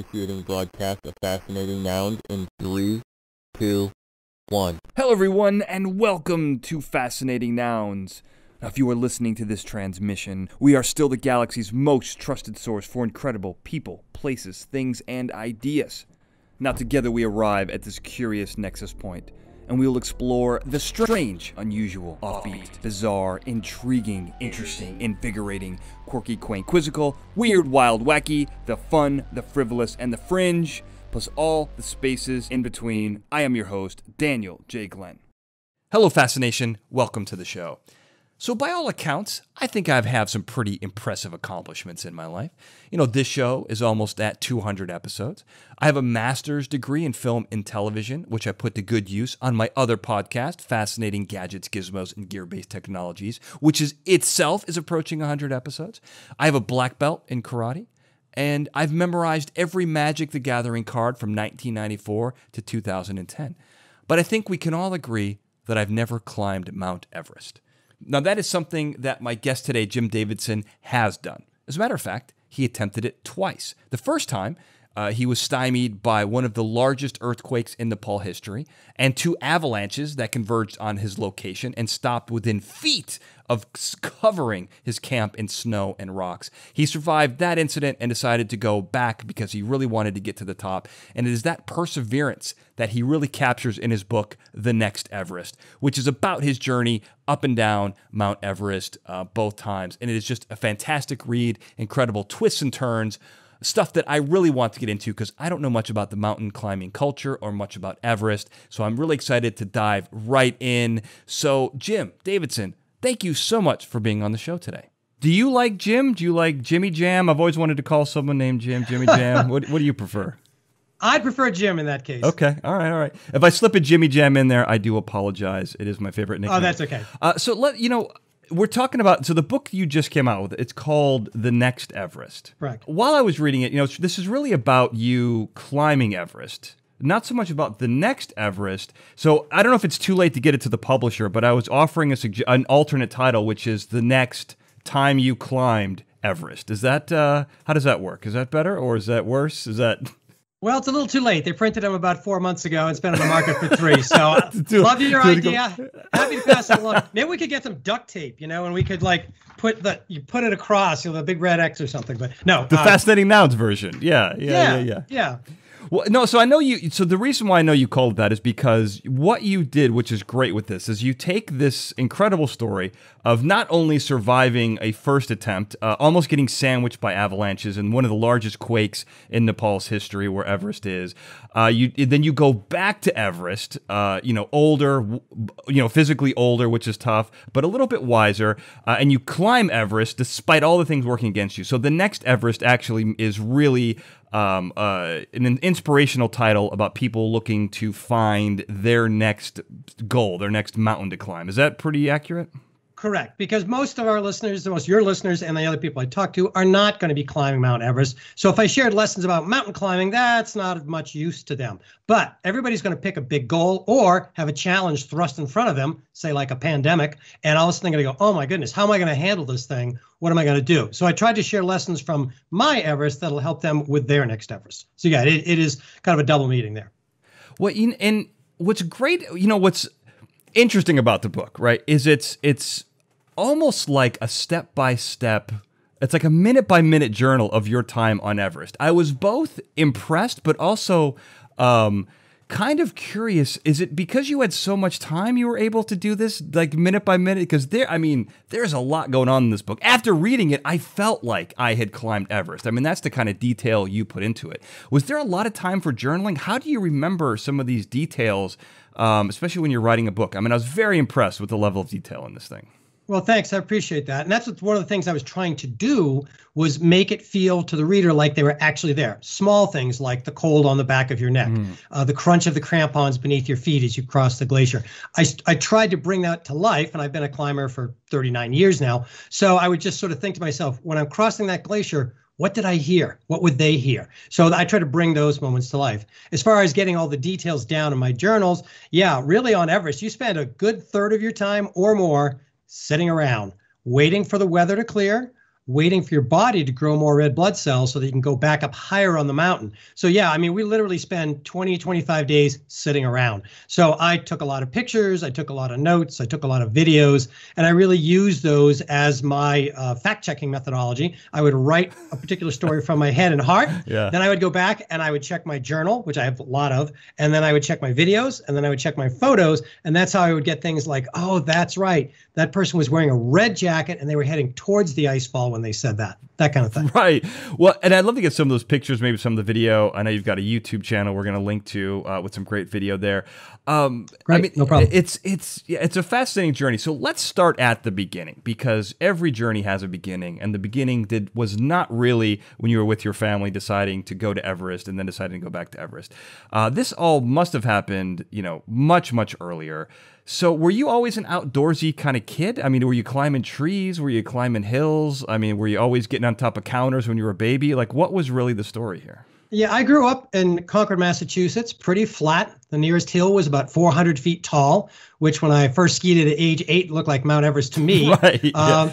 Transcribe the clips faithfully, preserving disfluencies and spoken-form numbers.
initiating broadcast of Fascinating Nouns in three, two, one. Hello everyone, and welcome to Fascinating Nouns. Now, if you are listening to this transmission, we are still the galaxy's most trusted source for incredible people, places, things, and ideas. Now together we arrive at this curious nexus point, and we will explore the strange, unusual, offbeat, bizarre, intriguing, interesting, invigorating, quirky, quaint, quizzical, weird, wild, wacky, the fun, the frivolous, and the fringe, plus all the spaces in between. I am your host, Daniel J. Glenn. Hello, Fascination. Welcome to the show. So by all accounts, I think I have some pretty impressive accomplishments in my life. You know, this show is almost at two hundred episodes. I have a master's degree in film and television, which I put to good use on my other podcast, Fascinating Gadgets, Gizmos, and Gear-Based Technologies, which is itself is approaching one hundred episodes. I have a black belt in karate, and I've memorized every Magic the Gathering card from nineteen ninety-four to two thousand ten. But I think we can all agree that I've never climbed Mount Everest. Now, that is something that my guest today, Jim Davidson, has done. As a matter of fact, he attempted it twice. The first time, uh, he was stymied by one of the largest earthquakes in Nepal history and two avalanches that converged on his location and stopped within feet of covering his camp in snow and rocks. He survived that incident and decided to go back because he really wanted to get to the top. And it is that perseverance that he really captures in his book, The Next Everest, which is about his journey up and down Mount Everest uh, both times. And it is just a fantastic read, incredible twists and turns, stuff that I really want to get into because I don't know much about the mountain climbing culture or much about Everest. So I'm really excited to dive right in. So Jim Davidson, thank you so much for being on the show today. Do you like Jim? Do you like Jimmy Jam? I've always wanted to call someone named Jim, Jimmy Jam. what, what do you prefer? I'd prefer Jim in that case. Okay. All right. All right. If I slip a Jimmy Jam in there, I do apologize. It is my favorite nickname. Oh, that's okay. Uh, so let you know, we're talking about, so the book you just came out with, it's called The Next Everest. Correct. While I was reading it, you know, this is really about you climbing Everest. Not so much about the next Everest. So I don't know if it's too late to get it to the publisher, but I was offering a sugge- an alternate title, which is The Next Time You Climbed Everest. Is that, uh, how does that work? Is that better or is that worse? Is that... Well, it's a little too late. They printed them about four months ago and spent on the market for three. So do, love your do idea. Happy to pass it along. Maybe we could get some duct tape, you know, and we could like put the, you put it across, you know, the big red X or something. But no. The uh, Fascinating Nouns version. Yeah, yeah, yeah, yeah. yeah. Yeah. Well, no, so I know you, so the reason why I know you called it that is because what you did, which is great with this, is you take this incredible story of not only surviving a first attempt, uh, almost getting sandwiched by avalanches in one of the largest quakes in Nepal's history, where Everest is. Uh, you then you go back to Everest, uh, you know, older, you know, physically older, which is tough, but a little bit wiser, uh, and you climb Everest despite all the things working against you. So the next Everest actually is really Um, uh, an inspirational title about people looking to find their next goal, their next mountain to climb. Is that pretty accurate? Correct, because most of our listeners, most of your listeners and the other people I talk to are not going to be climbing Mount Everest. So if I shared lessons about mountain climbing, that's not of much use to them. But everybody's going to pick a big goal or have a challenge thrust in front of them, say like a pandemic, and all of a sudden they're going to go, oh my goodness, how am I going to handle this thing? What am I going to do? So I tried to share lessons from my Everest that'll help them with their next Everest. So yeah, it, it is kind of a double meeting there. Well, and what's great, you know, what's interesting about the book, right, is it's it's almost like a step-by-step, it's like a minute-by-minute journal of your time on Everest. I was both impressed, but also um, kind of curious. Is it because you had so much time you were able to do this, like minute by minute? Because there, I mean, there's a lot going on in this book. After reading it, I felt like I had climbed Everest. I mean, that's the kind of detail you put into it. Was there a lot of time for journaling? How do you remember some of these details, um, especially when you're writing a book? I mean, I was very impressed with the level of detail in this thing. Well, thanks. I appreciate that. And that's what, one of the things I was trying to do was make it feel to the reader like they were actually there. Small things like the cold on the back of your neck, mm. uh, the crunch of the crampons beneath your feet as you cross the glacier. I, I tried to bring that to life, and I've been a climber for thirty-nine years now. So I would just sort of think to myself, when I'm crossing that glacier, what did I hear? What would they hear? So I try to bring those moments to life. As far as getting all the details down in my journals, yeah, really on Everest, you spend a good third of your time or more sitting around, waiting for the weather to clear, waiting for your body to grow more red blood cells so that you can go back up higher on the mountain. So yeah, I mean, we literally spend twenty, twenty-five days sitting around. So I took a lot of pictures, I took a lot of notes, I took a lot of videos, and I really used those as my uh, fact-checking methodology. I would write a particular story from my head and heart. Yeah. Then I would go back and I would check my journal, which I have a lot of, and then I would check my videos, and then I would check my photos, and that's how I would get things like, oh, that's right, that person was wearing a red jacket and they were heading towards the ice fall when they said that, that kind of thing. Right. Well, and I'd love to get some of those pictures, maybe some of the video. I know you've got a YouTube channel we're going to link to uh, with some great video there. Um, Great, I mean, no problem. It's it's yeah, it's a fascinating journey. So let's start at the beginning, because every journey has a beginning, and the beginning did was not really when you were with your family deciding to go to Everest and then deciding to go back to Everest. Uh, this all must have happened, you know, much much earlier. So were you always an outdoorsy kind of kid? I mean, were you climbing trees? Were you climbing hills? I mean, were you always getting on top of counters when you were a baby? Like, what was really the story here? Yeah, I grew up in Concord, Massachusetts, pretty flat. The nearest hill was about four hundred feet tall, which when I first skied at age eight looked like Mount Everest to me. Right. Um, yeah.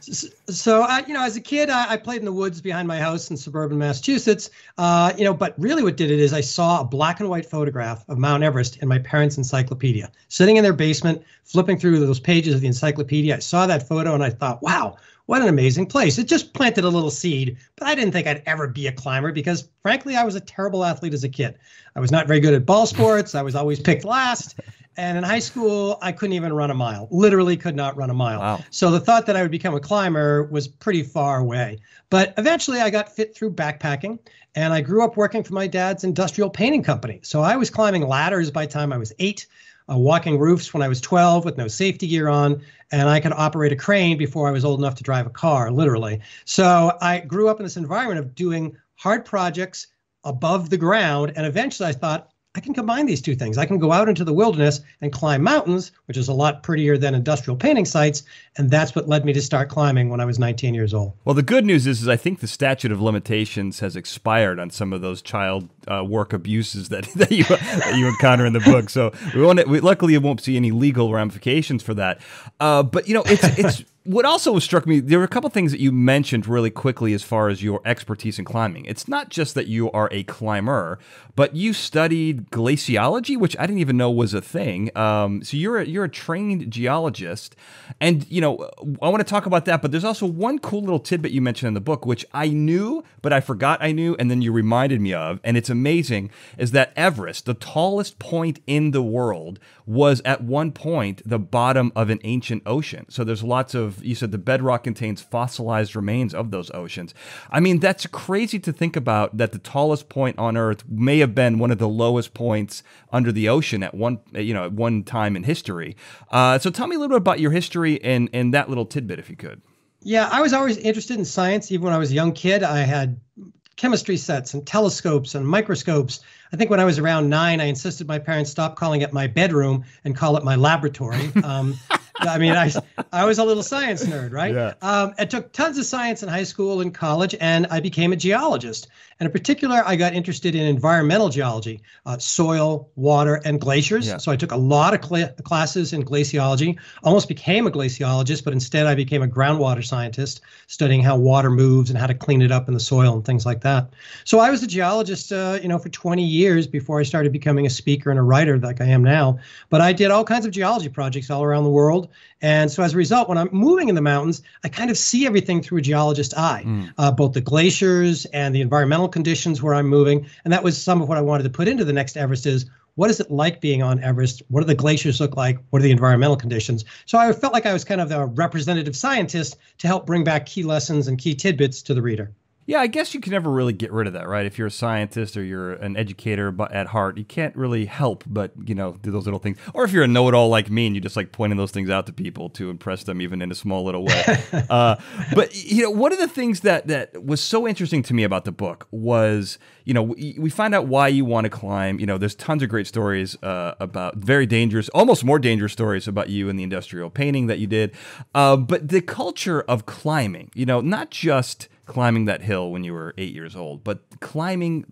So, I, you know, as a kid, I, I played in the woods behind my house in suburban Massachusetts. Uh, you know, but really what did it is I saw a black and white photograph of Mount Everest in my parents' encyclopedia. Sitting in their basement, flipping through those pages of the encyclopedia, I saw that photo and I thought, wow, what an amazing place. It just planted a little seed, but I didn't think I'd ever be a climber because, frankly, I was a terrible athlete as a kid. I was not very good at ball sports. I was always picked last. And in high school, I couldn't even run a mile, literally could not run a mile. Wow. So the thought that I would become a climber was pretty far away. But eventually I got fit through backpacking, and I grew up working for my dad's industrial painting company. So I was climbing ladders by the time I was eight, uh, walking roofs when I was twelve with no safety gear on, and I could operate a crane before I was old enough to drive a car, literally. So I grew up in this environment of doing hard projects above the ground, and eventually I thought, I can combine these two things. I can go out into the wilderness and climb mountains, which is a lot prettier than industrial painting sites. And that's what led me to start climbing when I was nineteen years old. Well, the good news is, is I think the statute of limitations has expired on some of those child uh, work abuses that, that, you, that you encounter in the book. So we won't, we, luckily you won't see any legal ramifications for that. Uh, but, you know, it's it's what also struck me, there were a couple things that you mentioned really quickly as far as your expertise in climbing. It's not just that you are a climber, but you studied glaciology, which I didn't even know was a thing. Um, so you're a, you're a trained geologist. And, you know, I want to talk about that, but there's also one cool little tidbit you mentioned in the book, which I knew, but I forgot I knew, and then you reminded me of, and it's amazing, is that Everest, the tallest point in the world, was at one point the bottom of an ancient ocean. So there's lots of, you said the bedrock contains fossilized remains of those oceans. I mean, that's crazy to think about, that the tallest point on Earth may have been one of the lowest points under the ocean at one, you know, at one time in history. Uh, so tell me a little bit about your history and, and that little tidbit, if you could. Yeah, I was always interested in science. Even when I was a young kid, I had chemistry sets and telescopes and microscopes. I think when I was around nine, I insisted my parents stop calling it my bedroom and call it my laboratory. Um, I mean, I, I was a little science nerd, right? Yeah. Um, I took tons of science in high school and college, and I became a geologist. And in particular, I got interested in environmental geology, uh, soil, water, and glaciers. Yeah. So I took a lot of cl- classes in glaciology, almost became a glaciologist, but instead I became a groundwater scientist, studying how water moves and how to clean it up in the soil and things like that. So I was a geologist, uh, you know, for twenty years before I started becoming a speaker and a writer like I am now. But I did all kinds of geology projects all around the world. And so as a result, when I'm moving in the mountains, I kind of see everything through a geologist's eye, mm. uh, both the glaciers and the environmental conditions where I'm moving. And that was some of what I wanted to put into the next Everest is, what is it like being on Everest? What do the glaciers look like? What are the environmental conditions? So I felt like I was kind of the representative scientist to help bring back key lessons and key tidbits to the reader. Yeah, I guess you can never really get rid of that, right? If you're a scientist or you're an educator at heart, you can't really help but, you know, do those little things. Or if you're a know-it-all like me and you just like pointing those things out to people to impress them even in a small little way. uh, but, you know, one of the things that, that was so interesting to me about the book was, you know, we, we find out why you want to climb. You know, there's tons of great stories uh, about very dangerous, almost more dangerous stories about you and the industrial painting that you did. Uh, but the culture of climbing, you know, not just climbing that hill when you were eight years old, but climbing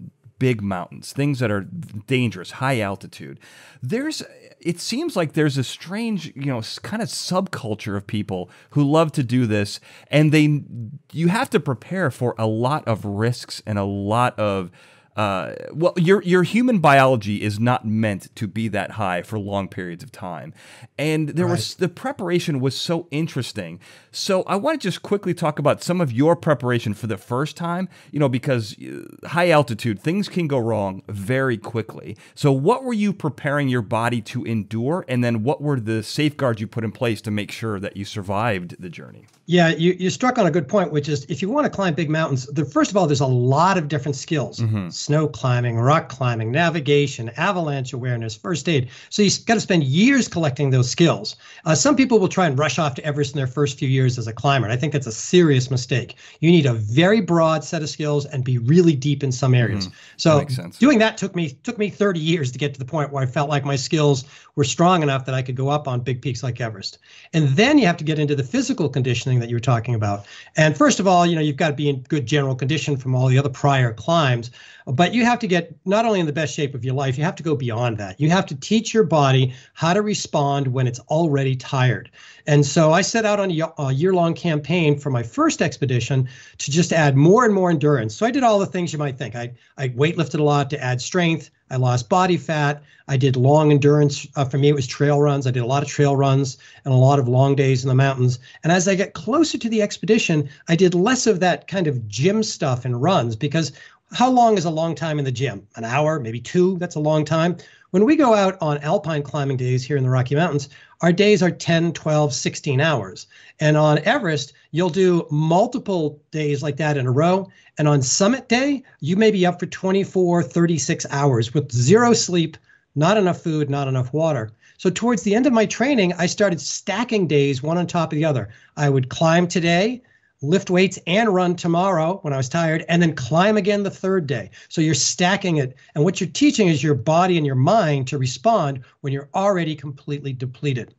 big mountains, things that are dangerous, high altitude, there's it seems like there's a strange, you know, kind of subculture of people who love to do this, and they you have to prepare for a lot of risks and a lot of Uh, well, your your human biology is not meant to be that high for long periods of time, and there Right. was the preparation was so interesting. So I want to just quickly talk about some of your preparation for the first time. You know, because uh, high altitude things can go wrong very quickly. So what were you preparing your body to endure, and then what were the safeguards you put in place to make sure that you survived the journey? Yeah, you, you struck on a good point, which is if you want to climb big mountains, the, first of all, there's a lot of different skills. Mm-hmm. Snow climbing, rock climbing, navigation, avalanche awareness, first aid. So you've got to spend years collecting those skills. Uh, some people will try and rush off to Everest in their first few years as a climber. And I think that's a serious mistake. You need a very broad set of skills and be really deep in some areas. Mm-hmm. So that makes sense. Doing that took me took me thirty years to get to the point where I felt like my skills were strong enough that I could go up on big peaks like Everest. And then you have to get into the physical conditioning that you were talking about. And first of all, you know, you've got to be in good general condition from all the other prior climbs, but you have to get not only in the best shape of your life, you have to go beyond that. You have to teach your body how to respond when it's already tired. And so I set out on a, a year-long campaign for my first expedition to just add more and more endurance. So I did all the things you might think. I, I weightlifted a lot to add strength. I lost body fat. I did long endurance. Uh, for me, it was trail runs. I did a lot of trail runs and a lot of long days in the mountains. And as I get closer to the expedition, I did less of that kind of gym stuff and runs, because how long is a long time in the gym? An hour, maybe two? That's a long time. When we go out on alpine climbing days here in the Rocky Mountains, our days are ten, twelve, sixteen hours. And on Everest, you'll do multiple days like that in a row. And on summit day, you may be up for twenty-four, thirty-six hours with zero sleep, not enough food, not enough water. So towards the end of my training, I started stacking days one on top of the other. I would climb today, lift weights and run tomorrow when I was tired, and then climb again the third day. So you're stacking it. And what you're teaching is your body and your mind to respond when you're already completely depleted.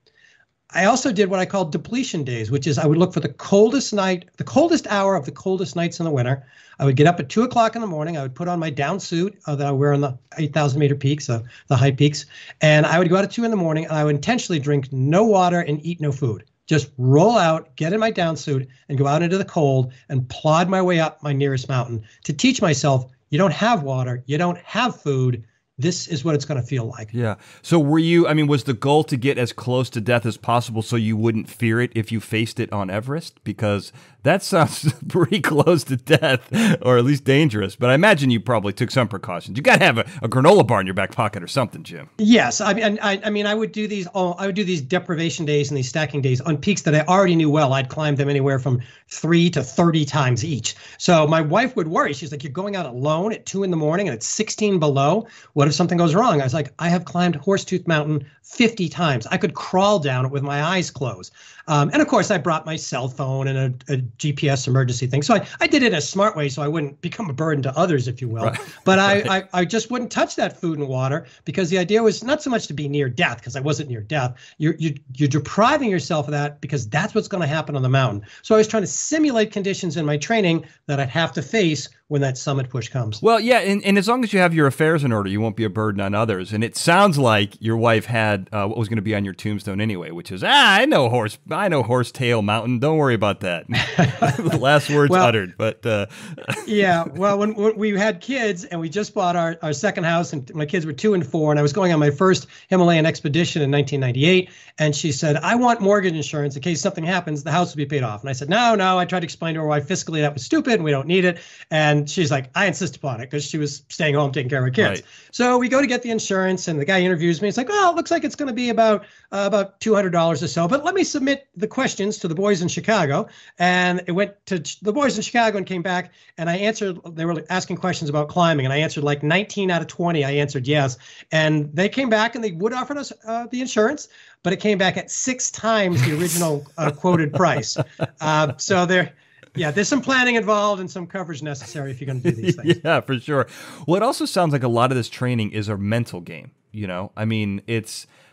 I also did what I call depletion days, which is I would look for the coldest night, the coldest hour of the coldest nights in the winter. I would get up at two o'clock in the morning. I would put on my down suit uh, that I wear on the eight thousand meter peaks, uh, the high peaks. And I would go out at two in the morning, and I would intentionally drink no water and eat no food. Just roll out, get in my down suit, and go out into the cold and plod my way up my nearest mountain to teach myself, you don't have water, you don't have food. This is what it's going to feel like. Yeah. So were you, I mean, was the goal to get as close to death as possible so you wouldn't fear it if you faced it on Everest? Because that sounds pretty close to death, or at least dangerous. But I imagine you probably took some precautions. You got to have a, a granola bar in your back pocket or something, Jim. Yes. I mean, I, I mean, I would do these, oh, I would do these deprivation days and these stacking days on peaks that I already knew well. I'd climb them anywhere from three to thirty times each. So my wife would worry. She's like, you're going out alone at two in the morning and it's sixteen below. What if something goes wrong? I was like, I have climbed Horsetooth Mountain fifty times. I could crawl down it with my eyes closed. Um, and of course, I brought my cell phone and a, a G P S emergency thing. So I, I did it in a smart way so I wouldn't become a burden to others, if you will. Right. But Right. I, I, I just wouldn't touch that food and water, because the idea was not so much to be near death, because I wasn't near death. You're, you're, you're depriving yourself of that because that's what's going to happen on the mountain. So I was trying to simulate conditions in my training that I'd have to face when that summit push comes. Well, yeah, and, and as long as you have your affairs in order, you won't be a burden on others. And it sounds like your wife had uh, what was going to be on your tombstone anyway, which is, ah, I know horse, I know Horsetail Mountain. Don't worry about that. The last words well, uttered, but uh, yeah. Well, when, when we had kids and we just bought our, our second house, and my kids were two and four, and I was going on my first Himalayan expedition in nineteen ninety-eight, and she said, I want mortgage insurance in case something happens, the house will be paid off. And I said, no, no. I tried to explain to her why fiscally that was stupid and we don't need it. And she's like, I insist upon it, because she was staying home taking care of her kids. Right. So we go to get the insurance, and the guy interviews me. It's like, well, it looks like it's going to be about uh, about two hundred dollars or so. But let me submit the questions to the boys in Chicago. And it went to the boys in Chicago and came back, and I answered. They were asking questions about climbing, and I answered like nineteen out of twenty. I answered yes. And they came back, and they would offer us uh, the insurance, but it came back at six times the original uh, quoted price. Uh, so they're. Yeah, there's some planning involved and some coverage necessary if you're going to do these things. Yeah, for sure. Well, it also sounds like a lot of this training is a mental game. You know, I mean, it's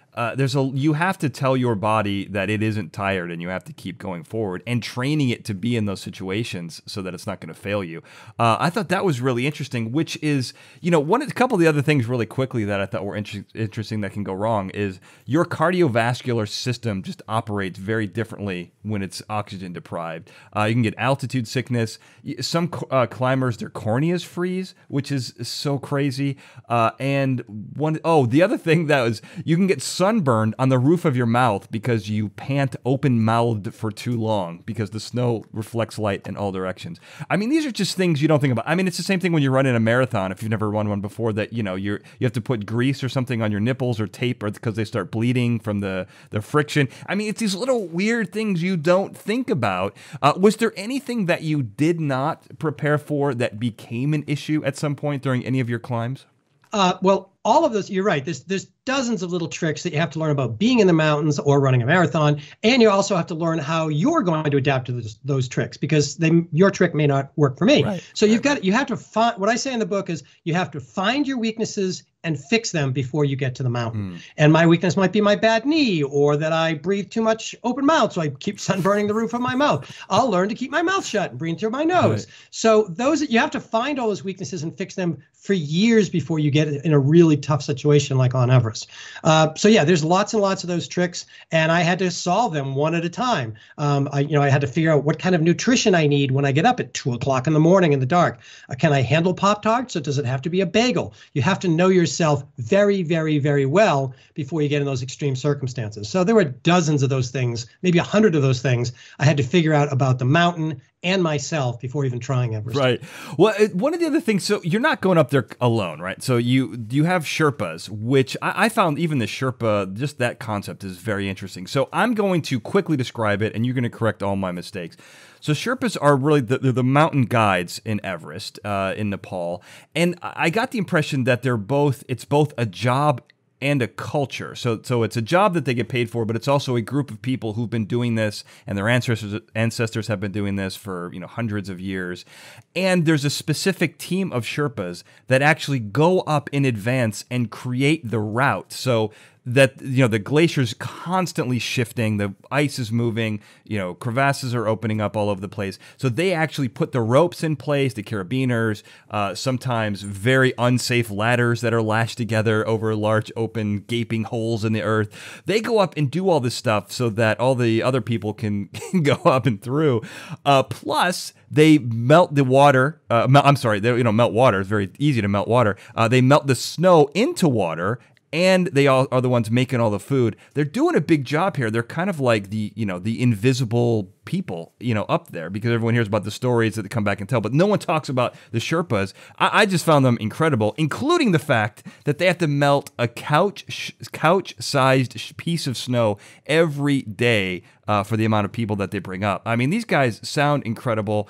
uh, there's a you have to tell your body that it isn't tired and you have to keep going forward and training it to be in those situations so that it's not going to fail you. Uh, I thought that was really interesting, which is, you know, one a couple of the other things really quickly that I thought were inter interesting that can go wrong is your cardiovascular system just operates very differently when it's oxygen deprived. Uh, you can get altitude sickness. Some uh, climbers, their corneas freeze, which is so crazy. Uh, and one, oh, the other thing that was, you can get sunburned on the roof of your mouth because you pant open-mouthed for too long because the snow reflects light in all directions. I mean, these are just things you don't think about. I mean, it's the same thing when you're running a marathon. If you've never run one before, that you know you're you have to put grease or something on your nipples or tape, or because they start bleeding from the the friction. I mean, it's these little weird things you don't think about. Uh, was there anything that you did not prepare for that became an issue at some point during any of your climbs? Uh, well, all of this, you're right. There's, there's dozens of little tricks that you have to learn about being in the mountains or running a marathon. And you also have to learn how you're going to adapt to those, those tricks, because they, your trick may not work for me. Right. So you've got, you have to find, what I say in the book is you have to find your weaknesses and fix them before you get to the mountain. Mm. And my weakness might be my bad knee, or that I breathe too much open mouth, so I keep sunburning the roof of my mouth. I'll learn to keep my mouth shut and breathe through my nose. Right. So those, you have to find all those weaknesses and fix them for years before you get in a really tough situation like on Everest. Uh, so yeah, there's lots and lots of those tricks, and I had to solve them one at a time. Um, I, you know, I had to figure out what kind of nutrition I need when I get up at two o'clock in the morning in the dark. Uh, can I handle Pop-Tarts, or does it have to be a bagel? You have to know yourself very, very, very well before you get in those extreme circumstances. So there were dozens of those things, maybe a hundred of those things I had to figure out about the mountain and myself before even trying Everest. Right. Well, one of the other things, so you're not going up there alone, right? So you you have Sherpas, which I, I found even the Sherpa, just that concept is very interesting. So I'm going to quickly describe it, and you're going to correct all my mistakes. So Sherpas are really the, the, the mountain guides in Everest, uh, in Nepal. And I got the impression that they're both, it's both a job and a culture. So so it's a job that they get paid for, but it's also a group of people who've been doing this, and their ancestors ancestors have been doing this for, you know, hundreds of years. And there's a specific team of Sherpas that actually go up in advance and create the route. So that, you know, the glacier's constantly shifting, the ice is moving, you know, crevasses are opening up all over the place. So they actually put the ropes in place, the carabiners, uh, sometimes very unsafe ladders that are lashed together over large open gaping holes in the earth. They go up and do all this stuff so that all the other people can, can go up and through. Uh, plus, they melt the water. Uh, melt, I'm sorry, they, you know, melt water. It's very easy to melt water. Uh, they melt the snow into water, and they all are the ones making all the food. They're doing a big job here. They're kind of like the, you know, the invisible people, you know, up there, because everyone hears about the stories that they come back and tell, but no one talks about the Sherpas. I, I just found them incredible, including the fact that they have to melt a couch couch-sized piece of snow every day uh, for the amount of people that they bring up. I mean, these guys sound incredible.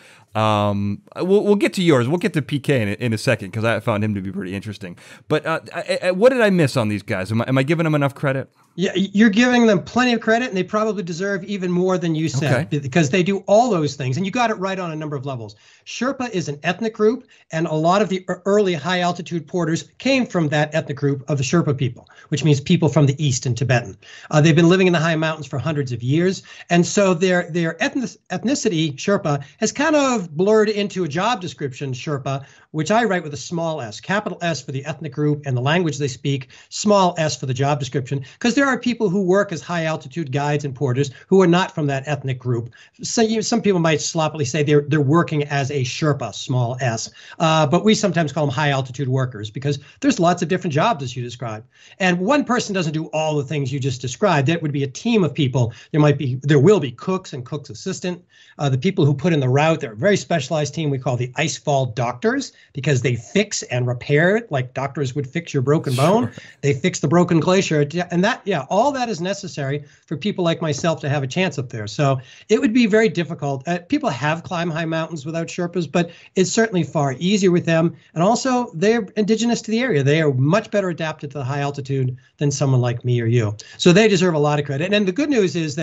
Um, we'll, we'll get to yours. We'll get to P K in a, in a second, because I found him to be pretty interesting. But uh, I, I, what did I miss on these guys? Am I, am I giving them enough credit? Yeah, you're giving them plenty of credit, and they probably deserve even more than you said, okay, because they do all those things, and you got it right on a number of levels. Sherpa is an ethnic group, and a lot of the early high-altitude porters came from that ethnic group of the Sherpa people, which means people from the East and Tibetan. Uh, they've been living in the high mountains for hundreds of years, and so their their ethnic, ethnicity, Sherpa, has kind of blurred into a job description, Sherpa, which I write with a small s, capital S for the ethnic group and the language they speak, small s for the job description, because there are people who work as high altitude guides and porters who are not from that ethnic group. So, you know, some people might sloppily say they're they're working as a Sherpa, small s, uh, but we sometimes call them high altitude workers, because there's lots of different jobs as you described. And one person doesn't do all the things you just described. That would be a team of people. There might be, there will be cooks and cook's assistant. Uh, the people who put in the route, they're a very specialized team we call the icefall doctors, because they fix and repair it like doctors would fix your broken bone. Sure. They fix the broken glacier. And that, yeah, all that is necessary for people like myself to have a chance up there. So it would be very difficult. Uh, people have climbed high mountains without Sherpas, but it's certainly far easier with them. And also, they're indigenous to the area. They are much better adapted to the high altitude than someone like me or you. So they deserve a lot of credit. And the good news is that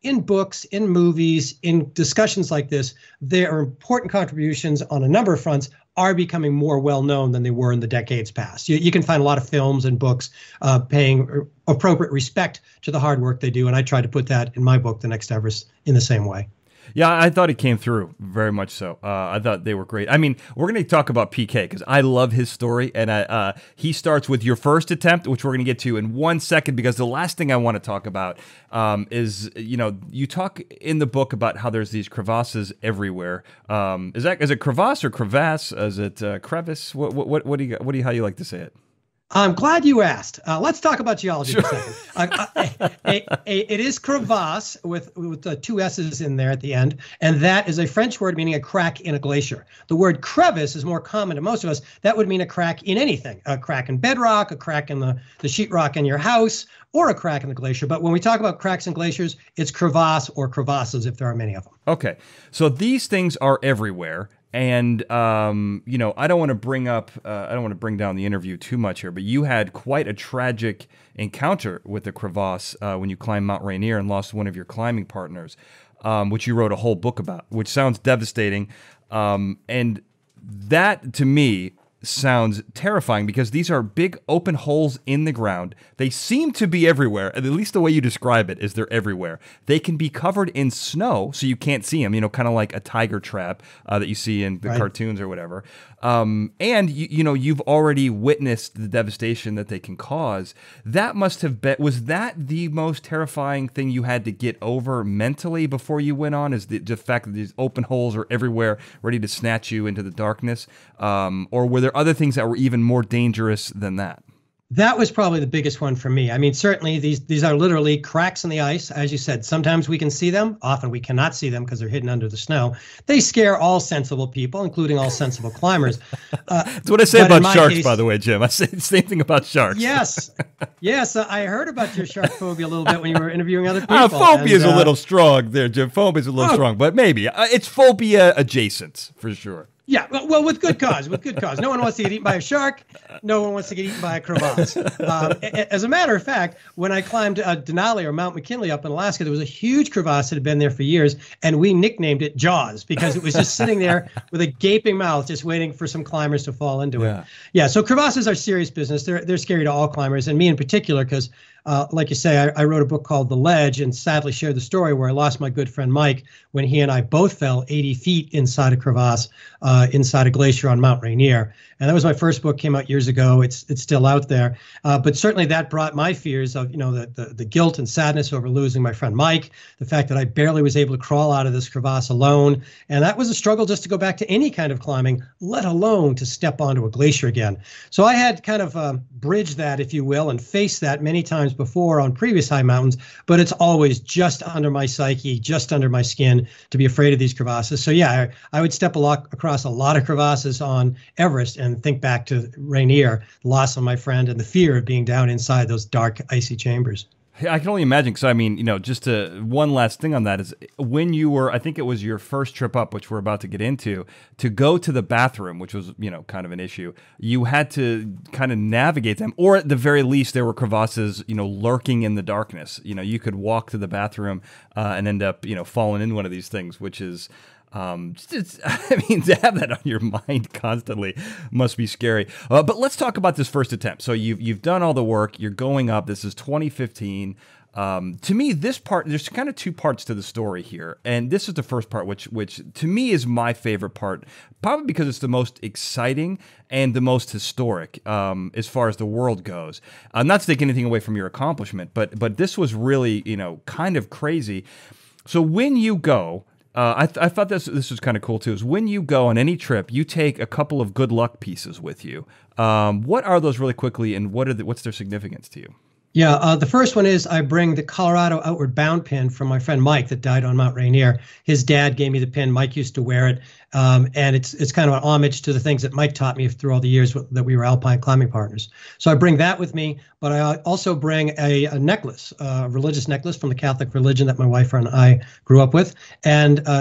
in books, in movies, in discussions like this, their important contributions on a number of fronts are becoming more well-known than they were in the decades past. You, you can find a lot of films and books uh, paying appropriate respect to the hard work they do, and I try to put that in my book, The Next Everest, in the same way. Yeah, I thought it came through very much so. Uh, I thought they were great. I mean, we're going to talk about P K because I love his story. And I, uh, he starts with your first attempt, which we're going to get to in one second, because the last thing I want to talk about um, is, you know, you talk in the book about how there's these crevasses everywhere. Um, is that is it crevasse or crevasse? Is it uh, crevice? What, what, what do you, what do you, how you like to say it? I'm glad you asked. Uh, let's talk about geology Sure. for a second. Uh, uh, a, a, it is crevasse with, with uh, two S's in there at the end, and that is a French word meaning a crack in a glacier. The word crevice is more common to most of us. That would mean a crack in anything, a crack in bedrock, a crack in the, the sheetrock in your house, or a crack in the glacier. But when we talk about cracks in glaciers, it's crevasse or crevasses if there are many of them. Okay, so these things are everywhere. And, um, you know, I don't want to bring up, uh, I don't want to bring down the interview too much here, but you had quite a tragic encounter with the crevasse uh, when you climbed Mount Rainier and lost one of your climbing partners, um, which you wrote a whole book about, which sounds devastating. Um, and that, to me, sounds terrifying because these are big open holes in the ground. They seem to be everywhere. At least the way you describe it is they're everywhere. They can be covered in snow so you can't see them, you know, kind of like a tiger trap uh, that you see in the Right. cartoons or whatever. Um, and, you, you know, you've already witnessed the devastation that they can cause. That must have been, was that the most terrifying thing you had to get over mentally before you went on? Is the, the fact that these open holes are everywhere ready to snatch you into the darkness? Um, or were there other things that were even more dangerous than that? That was probably the biggest one for me. I mean, certainly these these are literally cracks in the ice. As you said, sometimes we can see them. Often we cannot see them because they're hidden under the snow. They scare all sensible people, including all sensible climbers. Uh, That's what I say but in about my sharks, case- by the way, Jim. I say the same thing about sharks. Yes. Yes. uh, I heard about your shark phobia a little bit when you were interviewing other people. Uh, phobia is and, a uh, little strong there, Jim. Phobia is a little Oh. strong, but maybe. Uh, it's phobia adjacent, for sure. Yeah, well, well, with good cause, with good cause. No one wants to get eaten by a shark. No one wants to get eaten by a crevasse. Um, a- as a matter of fact, when I climbed uh, Denali or Mount McKinley up in Alaska, there was a huge crevasse that had been there for years, and we nicknamed it Jaws because it was just sitting there with a gaping mouth, just waiting for some climbers to fall into Yeah. it. Yeah, so crevasses are serious business. They're they're scary to all climbers, and me in particular, because Uh, like you say, I, I wrote a book called The Ledge and sadly shared the story where I lost my good friend Mike when he and I both fell eighty feet inside a crevasse, uh, inside a glacier on Mount Rainier. And that was my first book, came out years ago. It's it's still out there. Uh, but certainly that brought my fears of, you know, the, the, the guilt and sadness over losing my friend Mike, the fact that I barely was able to crawl out of this crevasse alone. And that was a struggle just to go back to any kind of climbing, let alone to step onto a glacier again. So I had kind of um, bridged that, if you will, and faced that many times before on previous high mountains, but it's always just under my psyche, just under my skin to be afraid of these crevasses. So yeah, I, I would step a lot across a lot of crevasses on Everest and think back to Rainier, the loss of my friend and the fear of being down inside those dark, icy chambers. I can only imagine, because I mean, you know, just to, one last thing on that is when you were, I think it was your first trip up, which we're about to get into, to go to the bathroom, which was, you know, kind of an issue, you had to kind of navigate them, or at the very least, there were crevasses, you know, lurking in the darkness. You know, you could walk to the bathroom uh, and end up, you know, falling in one of these things, which is, Um, just, I mean, to have that on your mind constantly must be scary. Uh, but let's talk about this first attempt. So you've you've done all the work. You're going up. This is twenty fifteen. Um, to me, this part, there's kind of two parts to the story here, and this is the first part, which which to me is my favorite part, probably because it's the most exciting and the most historic um, as far as the world goes. I'm not to take anything away from your accomplishment, but but this was really, you know, kind of crazy. So when you go. Uh, I, th I thought this this was kind of cool too. Is when you go on any trip, you take a couple of good luck pieces with you. Um, what are those really quickly, and what are the, what's their significance to you? Yeah, uh, the first one is I bring the Colorado Outward Bound pin from my friend Mike that died on Mount Rainier. His dad gave me the pin. Mike used to wear it, um, and it's it's kind of an homage to the things that Mike taught me through all the years w that we were alpine climbing partners. So I bring that with me, but I also bring a, a necklace, a religious necklace from the Catholic religion that my wife and I grew up with, and uh,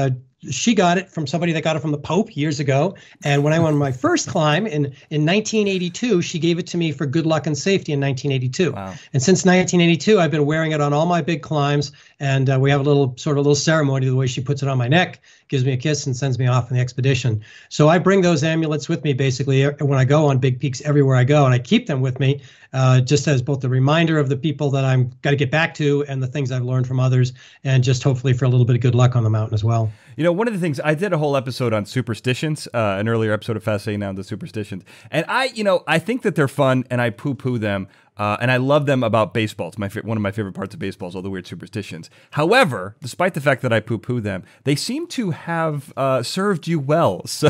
she got it from somebody that got it from the Pope years ago. And when I went on my first climb in, in nineteen eighty-two, she gave it to me for good luck and safety in nineteen eighty-two. Wow. And since nineteen eighty-two, I've been wearing it on all my big climbs. And uh, we have a little sort of little ceremony the way she puts it on my neck, gives me a kiss and sends me off on the expedition. So I bring those amulets with me basically when I go on big peaks everywhere I go, and I keep them with me uh, just as both the reminder of the people that I'm got to get back to and the things I've learned from others, and just hopefully for a little bit of good luck on the mountain as well. You know, one of the things, I did a whole episode on superstitions, uh, an earlier episode of Fascinating Nouns, the superstitions. And I, you know, I think that they're fun and I poo-poo them. Uh, and I love them about baseball. It's my one of my favorite parts of baseball is all the weird superstitions. However, despite the fact that I poo-poo them, they seem to have uh, served you well. So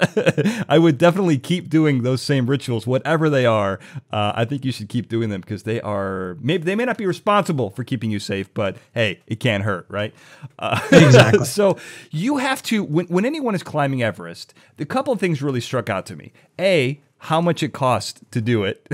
I would definitely keep doing those same rituals, whatever they are. Uh, I think you should keep doing them because they are, maybe they may not be responsible for keeping you safe, but hey, it can't hurt, right? Uh, exactly. So you have to, when, when anyone is climbing Everest, the couple of things really struck out to me. A, how much it cost to do it,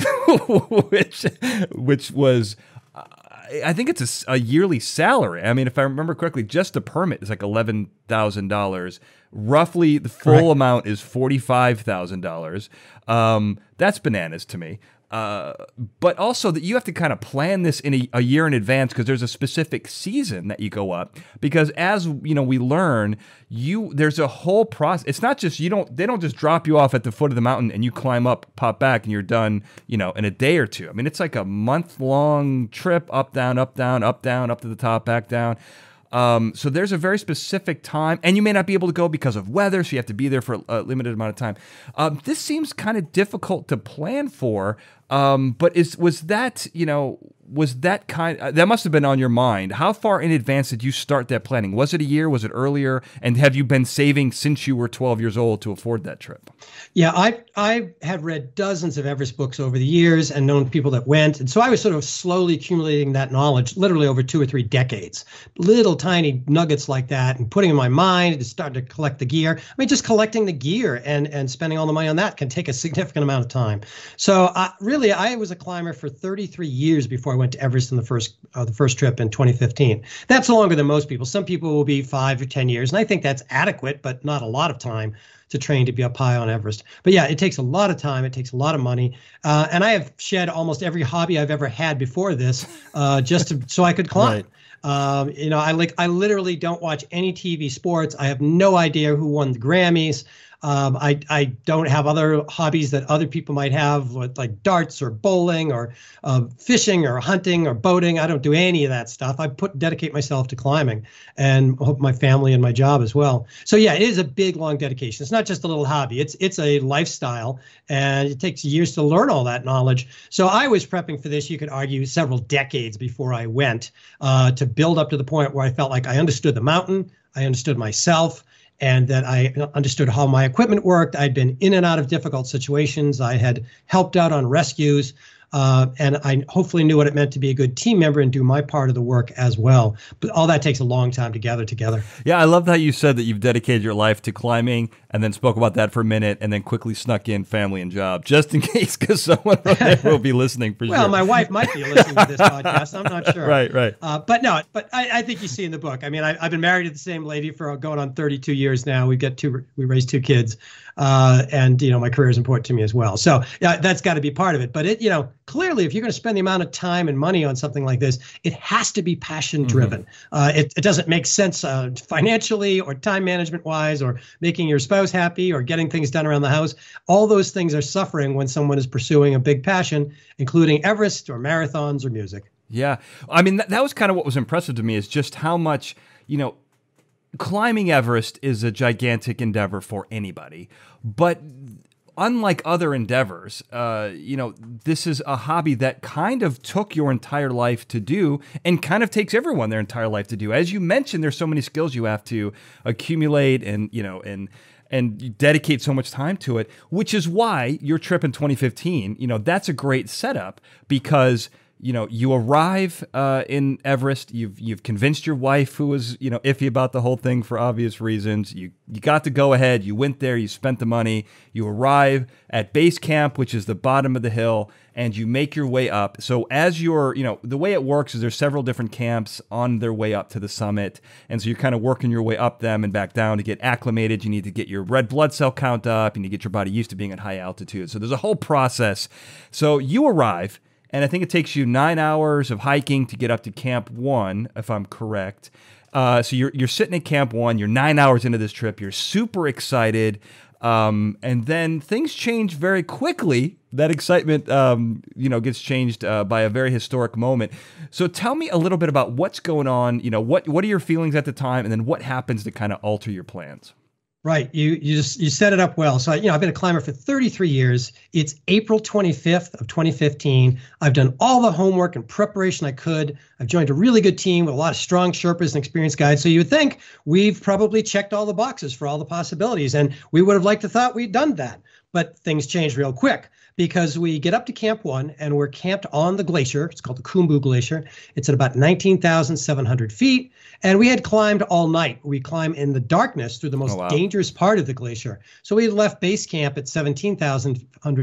which which was, uh, I think it's a, a yearly salary. I mean, if I remember correctly, just the permit is like eleven thousand dollars. Roughly, the full Correct. amount is forty-five thousand dollars. Um, that's bananas to me. Uh, but also that you have to kind of plan this in a, a year in advance because there's a specific season that you go up. Because as you know, we learn you there's a whole process. It's not just you don't they don't just drop you off at the foot of the mountain and you climb up, pop back, and you're done. You know, in a day or two. I mean, it's like a month long trip up, down, up, down, up, down, up to the top, back down. Um, so there's a very specific time, and you may not be able to go because of weather, so you have to be there for a limited amount of time. Um, this seems kind of difficult to plan for, um, but is was that, you know, was that kind, uh, that must have been on your mind. How far in advance did you start that planning? Was it a year? Was it earlier? And have you been saving since you were twelve years old to afford that trip? Yeah, I I have read dozens of Everest books over the years and known people that went. And so I was sort of slowly accumulating that knowledge, literally over two or three decades. Little tiny nuggets like that and putting in my mind and starting to collect the gear. I mean, just collecting the gear and, and spending all the money on that can take a significant amount of time. So uh, really, I was a climber for thirty-three years before I went to Everest in the first uh, the first trip in twenty fifteen. That's longer than most people. Some people will be five or ten years, and I think that's adequate, but not a lot of time to train to be up high on Everest. But yeah, it takes a lot of time. It takes a lot of money. Uh, and I have shed almost every hobby I've ever had before this uh, just to, so I could climb. Right. Um, you know, I like I literally don't watch any T V sports. I have no idea who won the Grammys. Um, I, I don't have other hobbies that other people might have, like darts or bowling or uh, fishing or hunting or boating. I don't do any of that stuff. I put dedicate myself to climbing and hope my family and my job as well. So yeah, it is a big, long dedication. It's not just a little hobby. It's it's a lifestyle, and it takes years to learn all that knowledge. So I was prepping for this, you could argue, several decades before I went uh, to build up to the point where I felt like I understood the mountain, I understood myself, and that I understood how my equipment worked. I'd been in and out of difficult situations. I had helped out on rescues, uh, and I hopefully knew what it meant to be a good team member and do my part of the work as well. But all that takes a long time to gather together. Yeah, I love how you said that you've dedicated your life to climbing and then spoke about that for a minute and then quickly snuck in family and job, just in case, because someone will be listening for well, sure. Well, my wife might be listening to this podcast. I'm not sure. Right, right. Uh, but no, but I, I think you see in the book. I mean, I, I've been married to the same lady for going on thirty-two years now. We've got two, we raised two kids. Uh, and, you know, my career is important to me as well. So yeah, that's got to be part of it. But it, you know, clearly, if you're going to spend the amount of time and money on something like this, it has to be passion driven. Mm-hmm. Uh, it, it doesn't make sense uh, financially or time management wise or making your spouse happy or getting things done around the house. All those things are suffering when someone is pursuing a big passion, including Everest or marathons or music. Yeah. I mean, that, that was kind of what was impressive to me is just how much, you know, climbing Everest is a gigantic endeavor for anybody, but unlike other endeavors, uh, you know, this is a hobby that kind of took your entire life to do and kind of takes everyone their entire life to do. As you mentioned, there's so many skills you have to accumulate and, you know, and and you dedicate so much time to it, which is why your trip in twenty fifteen, you know, that's a great setup because you know, you arrive uh, in Everest. You've you've convinced your wife, who was you know iffy about the whole thing for obvious reasons. You you got to go ahead. You went there. You spent the money. You arrive at base camp, which is the bottom of the hill, and you make your way up. So as you're, you know, the way it works is there's several different camps on their way up to the summit, and so you're kind of working your way up them and back down to get acclimated. You need to get your red blood cell count up. You need to get your body used to being at high altitude. So there's a whole process. So you arrive. And I think it takes you nine hours of hiking to get up to Camp One, if I'm correct. Uh, so you're you're sitting at Camp One. You're nine hours into this trip. You're super excited, um, and then things change very quickly. That excitement, um, you know, gets changed uh, by a very historic moment. So tell me a little bit about what's going on. You know, what what are your feelings at the time, and then what happens to kind of alter your plans? Right. You you just you set it up well. So, you know, I've been a climber for thirty-three years. It's April twenty-fifth of twenty fifteen. I've done all the homework and preparation I could. I've joined a really good team with a lot of strong Sherpas and experienced guides. So you would think we've probably checked all the boxes for all the possibilities, and we would have liked to thought we'd done that. But things change real quick because we get up to Camp One and we're camped on the glacier. It's called the Khumbu Glacier. It's at about nineteen thousand seven hundred feet. And we had climbed all night. We climbed in the darkness through the most oh, wow. dangerous part of the glacier. So we left base camp at seventeen thousand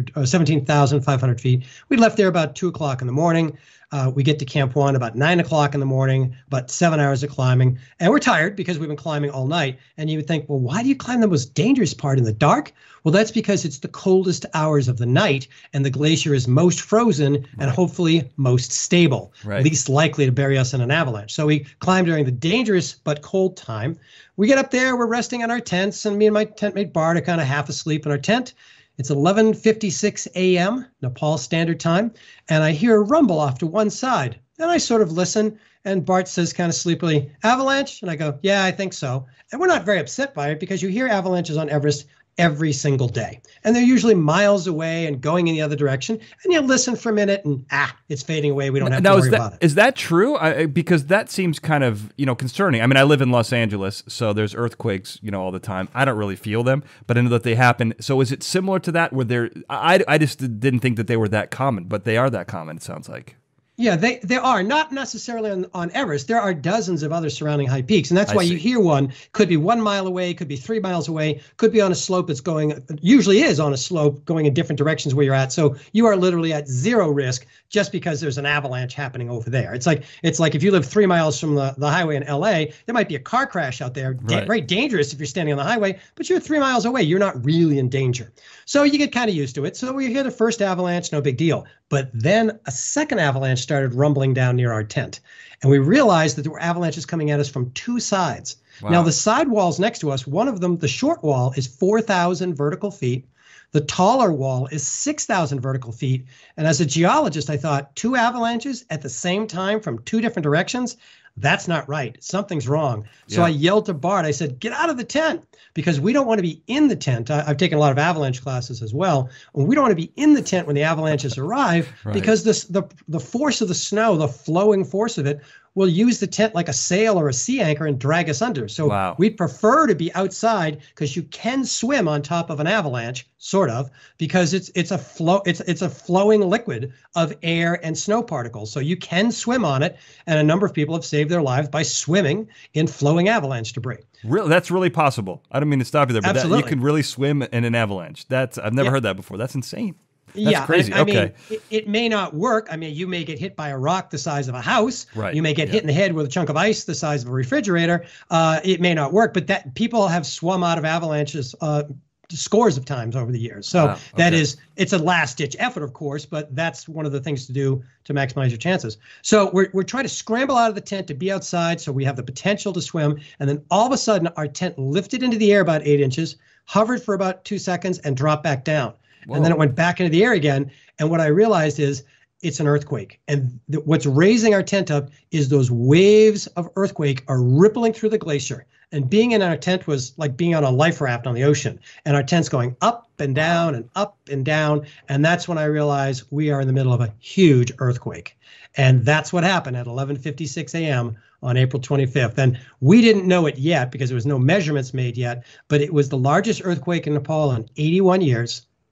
five hundred feet. We left there about two o'clock in the morning. Uh, we get to Camp One about nine o'clock in the morning, about seven hours of climbing. And we're tired because we've been climbing all night. And you would think, well, why do you climb the most dangerous part in the dark? Well, that's because it's the coldest hours of the night and the glacier is most frozen right. and hopefully most stable, right. least likely to bury us in an avalanche. So we climb during the dangerous but cold time. We get up there, we're resting in our tents, and me and my tent mate Bart are kind of half asleep in our tent. It's eleven fifty-six a m Nepal Standard Time, and I hear a rumble off to one side. And I sort of listen, and Bart says kind of sleepily, avalanche? And I go, yeah, I think so. And we're not very upset by it because you hear avalanches on Everest every single day. And they're usually miles away and going in the other direction. And you listen for a minute and, ah, it's fading away. We don't have now, to worry is that, about it. Is that true? I, because that seems kind of, you know, concerning. I mean, I live in Los Angeles, so there's earthquakes, you know, all the time. I don't really feel them, but I know that they happen. So is it similar to that where they're, I, I just didn't think that they were that common, but they are that common, it sounds like. Yeah, they, they are. Not necessarily on, on Everest. There are dozens of other surrounding high peaks. And that's why you hear one. Could be one mile away, could be three miles away, could be on a slope that's going, usually is on a slope going in different directions where you're at. So you are literally at zero risk just because there's an avalanche happening over there. It's like it's like if you live three miles from the, the highway in L A, there might be a car crash out there. Right. Da- very dangerous if you're standing on the highway, but you're three miles away. You're not really in danger. So you get kind of used to it. So we hear the first avalanche, no big deal. But then a second avalanche started rumbling down near our tent. And we realized that there were avalanches coming at us from two sides. Wow. Now, the side walls next to us, one of them, the short wall, is four thousand vertical feet. The taller wall is six thousand vertical feet. And as a geologist, I thought, two avalanches at the same time from two different directions? That's not right. Something's wrong. So yeah. I yelled to Bart. I said, get out of the tent, because we don't want to be in the tent. I, I've taken a lot of avalanche classes as well. And we don't want to be in the tent when the avalanches arrive right. because this, the, the force of the snow, the flowing force of it, will use the tent like a sail or a sea anchor and drag us under. So wow. we'd prefer to be outside because you can swim on top of an avalanche, sort of, because it's it's a flow it's it's a flowing liquid of air and snow particles. So you can swim on it, and a number of people have saved their lives by swimming in flowing avalanche debris. Really, that's really possible. I don't mean to stop you there, but that, Absolutely. you can really swim in an avalanche. That's I've never yeah. heard that before. That's insane. That's yeah, crazy. I, I okay. mean, it, it may not work. I mean, you may get hit by a rock the size of a house. Right. You may get yeah. hit in the head with a chunk of ice the size of a refrigerator. Uh, it may not work, but that people have swum out of avalanches uh, scores of times over the years. So wow. okay. that is, it's a last ditch effort, of course, but that's one of the things to do to maximize your chances. So we're we're trying to scramble out of the tent to be outside, so we have the potential to swim. And then all of a sudden, our tent lifted into the air about eight inches, hovered for about two seconds, and dropped back down. Whoa. And then it went back into the air again. And what I realized is it's an earthquake. And th- what's raising our tent up is those waves of earthquake are rippling through the glacier. And being in our tent was like being on a life raft on the ocean. And our tent's going up and down and up and down. And that's when I realized we are in the middle of a huge earthquake. And that's what happened at eleven fifty-six a m on April twenty-fifth. And we didn't know it yet because there was no measurements made yet. But it was the largest earthquake in Nepal in eighty-one years.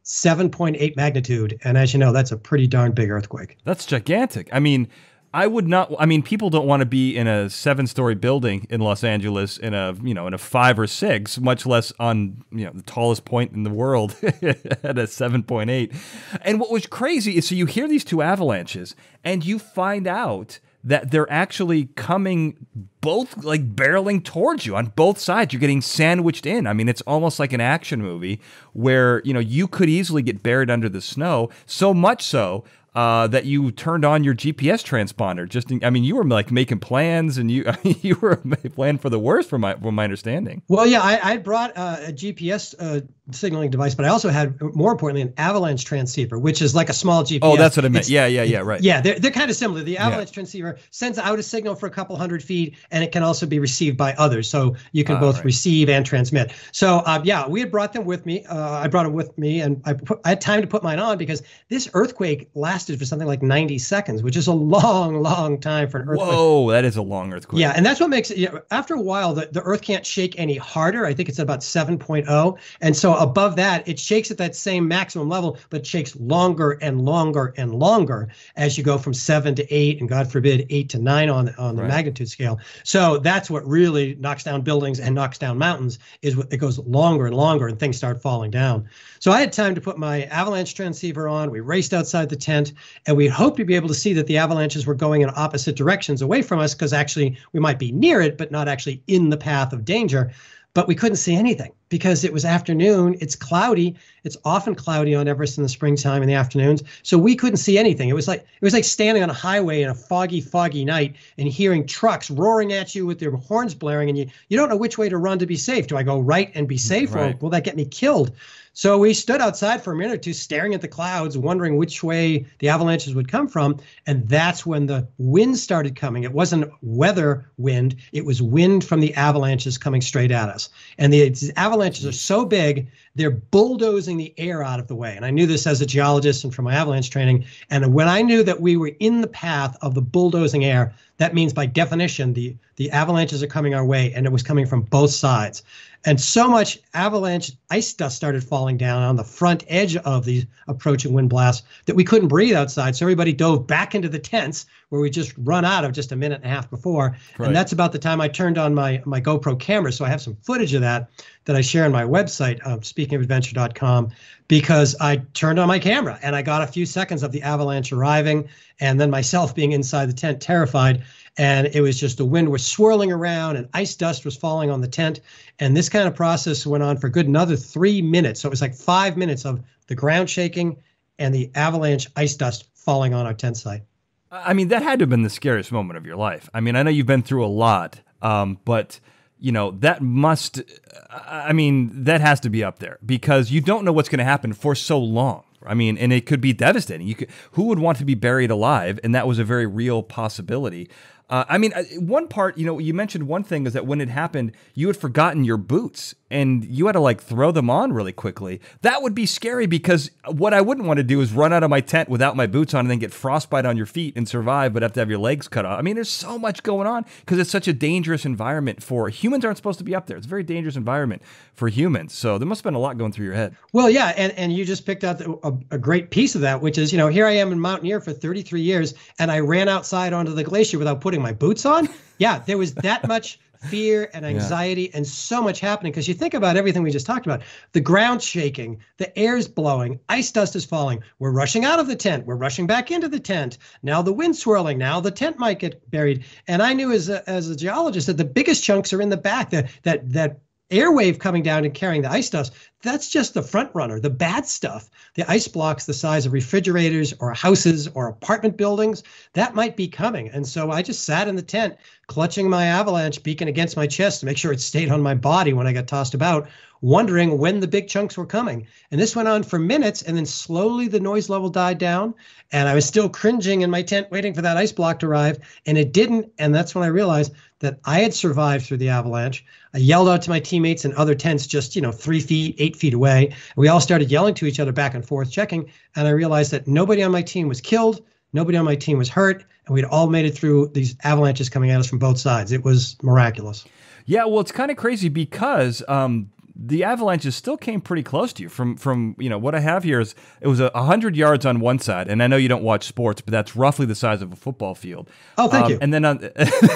seven point eight magnitude. And as you know, that's a pretty darn big earthquake. That's gigantic. I mean, I would not, I mean, people don't want to be in a seven story building in Los Angeles in a, you know, in a five or six, much less on, you know, the tallest point in the world at a seven point eight. And what was crazy is, so you hear these two avalanches and you find out that they're actually coming both like barreling towards you on both sides. You're getting sandwiched in. I mean, it's almost like an action movie where, you know, you could easily get buried under the snow, so much so Uh, that you turned on your G P S transponder. Just, in, I mean, you were like making plans, and you you were planning for the worst, from my from my understanding. Well, yeah, I, I brought uh, a G P S uh, signaling device, but I also had, more importantly, an avalanche transceiver, which is like a small G P S. Oh, that's what I meant. It's, yeah, yeah, yeah, right. Yeah, they're they're kind of similar. The avalanche yeah. transceiver sends out a signal for a couple hundred feet, and it can also be received by others, so you can Ah, both right. receive and transmit. So, um, yeah, we had brought them with me. Uh, I brought them with me, and I put, I had time to put mine on because this earthquake lasted for something like ninety seconds, which is a long, long time for an earthquake. Whoa, that is a long earthquake. Yeah, and that's what makes it, you know, after a while, the, the earth can't shake any harder. I think it's about seven point oh. And so above that, it shakes at that same maximum level, but it shakes longer and longer and longer as you go from seven to eight, and God forbid, eight to nine on, on the Right. magnitude scale. So that's what really knocks down buildings and knocks down mountains, is what it goes longer and longer and things start falling down. So I had time to put my avalanche transceiver on. We raced outside the tent, and we hoped to be able to see that the avalanches were going in opposite directions away from us, because actually we might be near it, but not actually in the path of danger. But we couldn't see anything because it was afternoon. It's cloudy. It's often cloudy on Everest in the springtime in the afternoons. So we couldn't see anything. It was like it was like standing on a highway in a foggy, foggy night and hearing trucks roaring at you with their horns blaring, and you you don't know which way to run to be safe. Do I go right and be safe, Right. or will that get me killed? So we stood outside for a minute or two, staring at the clouds, wondering which way the avalanches would come from. And that's when the wind started coming. It wasn't weather wind. It was wind from the avalanches coming straight at us. And the these avalanches are so big, they're bulldozing the air out of the way. And I knew this as a geologist and from my avalanche training. And when I knew that we were in the path of the bulldozing air, that means by definition, the, the avalanches are coming our way, and it was coming from both sides. And so much avalanche ice dust started falling down on the front edge of these approaching wind blasts that we couldn't breathe outside. So everybody dove back into the tents, where we just run out of just a minute and a half before. Right. And that's about the time I turned on my, my GoPro camera. So I have some footage of that that I share on my website, uh, speaking of adventure dot com, because I turned on my camera and I got a few seconds of the avalanche arriving, and then myself being inside the tent, terrified. And it was just the wind was swirling around and ice dust was falling on the tent. And this kind of process went on for good another three minutes. So it was like five minutes of the ground shaking and the avalanche ice dust falling on our tent site. I mean, that had to have been the scariest moment of your life. I mean, I know you've been through a lot, um, but, you know, that must, I mean, that has to be up there, because you don't know what's going to happen for so long. I mean, and it could be devastating. You could, who would want to be buried alive? And that was a very real possibility. Uh, I mean, one part, you know, you mentioned one thing is that when it happened, you had forgotten your boots and you had to like throw them on really quickly. That would be scary, because what I wouldn't want to do is run out of my tent without my boots on and then get frostbite on your feet and survive, but have to have your legs cut off. I mean, there's so much going on because it's such a dangerous environment for humans. Aren't supposed to be up there. It's a very dangerous environment for humans. So there must have been a lot going through your head. Well, yeah, and, and you just picked out the, a, a great piece of that, which is, you know, here I am in Mountaineer for thirty-three years, and I ran outside onto the glacier without putting my boots on. Yeah, there was that much fear and anxiety yeah. and so much happening, because you think about everything we just talked about. The ground shaking, the air's blowing, ice dust is falling. We're rushing out of the tent. We're rushing back into the tent. Now the wind's swirling. Now the tent might get buried. And I knew as a, as a geologist that the biggest chunks are in the back, that that that airwave coming down and carrying the ice dust. That's just the front runner, the bad stuff. The ice blocks the size of refrigerators or houses or apartment buildings, that might be coming. And so I just sat in the tent, clutching my avalanche beacon against my chest to make sure it stayed on my body when I got tossed about, wondering when the big chunks were coming. And this went on for minutes, and then slowly the noise level died down, and I was still cringing in my tent waiting for that ice block to arrive, and it didn't. And that's when I realized that I had survived through the avalanche. I yelled out to my teammates in other tents just, you know, three feet, eight feet away. And we all started yelling to each other back and forth, checking. And I realized that nobody on my team was killed. Nobody on my team was hurt. And we'd all made it through these avalanches coming at us from both sides. It was miraculous. Yeah, well, it's kind of crazy because um, the avalanches still came pretty close to you. From from you know what I have here is it was a hundred yards on one side, and I know you don't watch sports, but that's roughly the size of a football field. Oh, thank um, you. And then on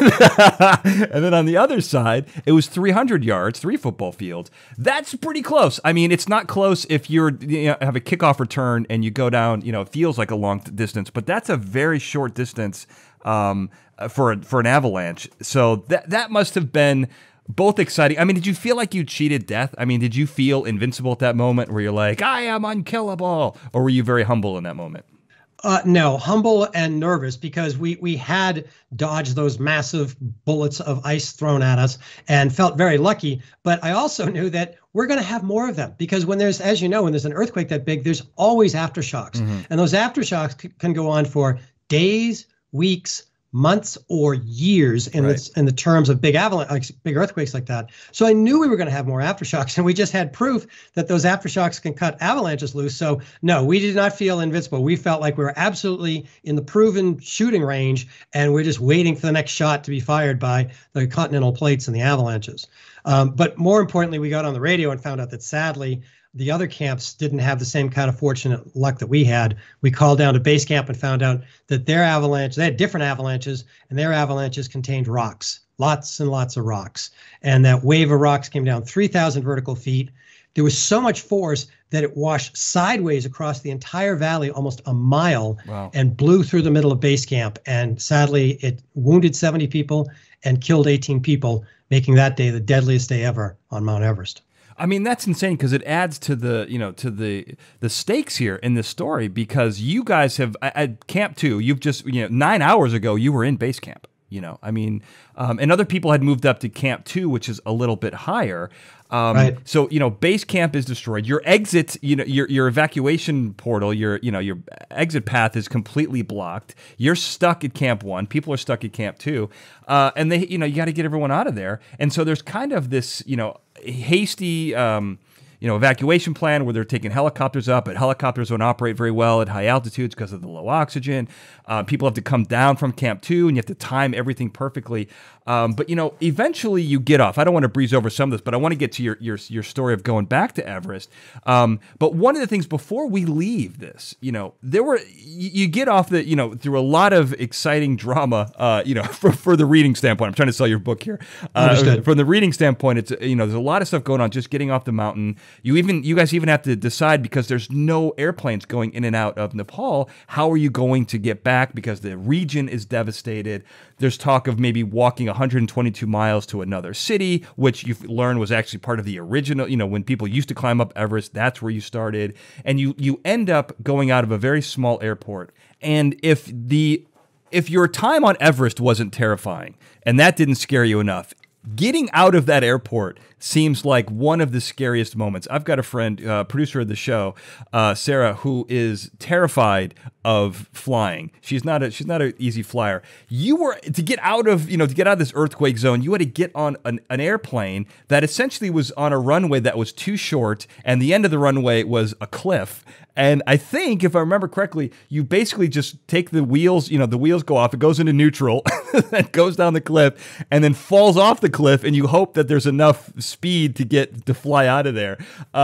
and then on the other side, it was three hundred yards, three football fields. That's pretty close. I mean, it's not close if you're you know, have a kickoff return and you go down. You know, it feels like a long distance, but that's a very short distance um, for a, for an avalanche. So that that must have been both exciting. I mean, did you feel like you cheated death? I mean, did you feel invincible at that moment where you're like, I am unkillable? Or were you very humble in that moment? Uh, no, humble and nervous because we we had dodged those massive bullets of ice thrown at us and felt very lucky. But I also knew that we're going to have more of them because when there's, as you know, when there's an earthquake that big, there's always aftershocks. Mm-hmm. And those aftershocks c- can go on for days, weeks, months, or years in, right. the, in the terms of big avalanche, like big earthquakes like that. So I knew we were going to have more aftershocks, and we just had proof that those aftershocks can cut avalanches loose. So no, we did not feel invincible. We felt like we were absolutely in the proven shooting range, and we're just waiting for the next shot to be fired by the continental plates and the avalanches. Um, but more importantly, we got on the radio and found out that sadly, the other camps didn't have the same kind of fortunate luck that we had. We called down to base camp and found out that their avalanche, they had different avalanches, and their avalanches contained rocks, lots and lots of rocks. And that wave of rocks came down three thousand vertical feet. There was so much force that it washed sideways across the entire valley, almost a mile, wow. and blew through the middle of base camp. And sadly, it wounded seventy people and killed eighteen people, making that day the deadliest day ever on Mount Everest. I mean, that's insane because it adds to the, you know, to the the stakes here in this story because you guys have at Camp Two, you've just, you know, nine hours ago you were in base camp. You know, I mean, um, and other people had moved up to Camp Two, which is a little bit higher. Um, right. So, you know, base camp is destroyed. Your exit, you know, your your evacuation portal, your you know, your exit path is completely blocked. You're stuck at Camp One. People are stuck at Camp Two, uh, and they, you know, you got to get everyone out of there. And so there's kind of this, you know, hasty. Um, you know, evacuation plan where they're taking helicopters up, but helicopters don't operate very well at high altitudes because of the low oxygen. Uh, people have to come down from Camp Two, and you have to time everything perfectly. Um, but, you know, eventually you get off. I don't want to breeze over some of this, but I want to get to your your, your story of going back to Everest. Um, but one of the things before we leave this, you know, there were, you, you get off the, you know, through a lot of exciting drama, uh, you know, for, for the reading standpoint. I'm trying to sell your book here. Uh, from the reading standpoint, it's, you know, there's a lot of stuff going on just getting off the mountain. You even, you guys even have to decide because there's no airplanes going in and out of Nepal. How are you going to get back? Because the region is devastated. There's talk of maybe walking one hundred twenty-two miles to another city, which you've learned was actually part of the original, you know, when people used to climb up Everest, that's where you started. And you, you end up going out of a very small airport. And if the, if your time on Everest wasn't terrifying and that didn't scare you enough, getting out of that airport seems like one of the scariest moments. I've got a friend, uh, producer of the show, uh, Sarah, who is terrified of flying. She's not a she's not an easy flyer. You were to get out of you know to get out of this earthquake zone. You had to get on an, an airplane that essentially was on a runway that was too short, and the end of the runway was a cliff. And I think, if I remember correctly, you basically just take the wheels, you know, the wheels go off, it goes into neutral, it goes down the cliff, and then falls off the cliff, and you hope that there's enough speed to get to fly out of there.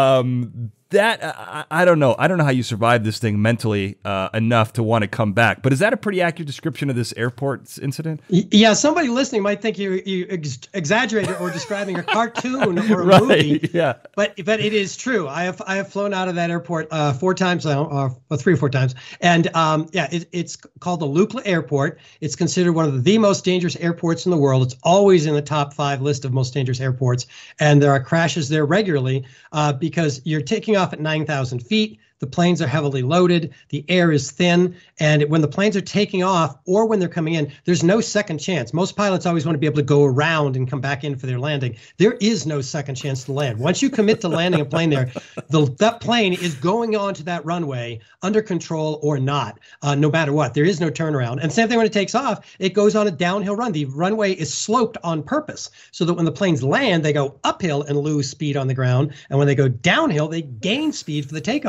Um, that I, I don't know. I don't know how you survived this thing mentally uh, enough to want to come back. But is that a pretty accurate description of this airport incident? Yeah, somebody listening might think you you ex exaggerated or describing a cartoon or a right, movie. Yeah, but but it is true. I have I have flown out of that airport uh, four times now, or well, three or four times, and um, yeah, it, it's called the Lukla Airport. It's considered one of the most dangerous airports in the world. It's always in the top five list of most dangerous airports, and there are crashes there regularly uh, because you're taking off at nine thousand feet. The planes are heavily loaded. The air is thin. And when the planes are taking off or when they're coming in, there's no second chance. Most pilots always want to be able to go around and come back in for their landing. There is no second chance to land. Once you commit to landing a plane there, the, that plane is going onto that runway under control or not, uh, no matter what. There is no turnaround. And same thing when it takes off, it goes on a downhill run. The runway is sloped on purpose so that when the planes land, they go uphill and lose speed on the ground. And when they go downhill, they gain speed for the takeoff because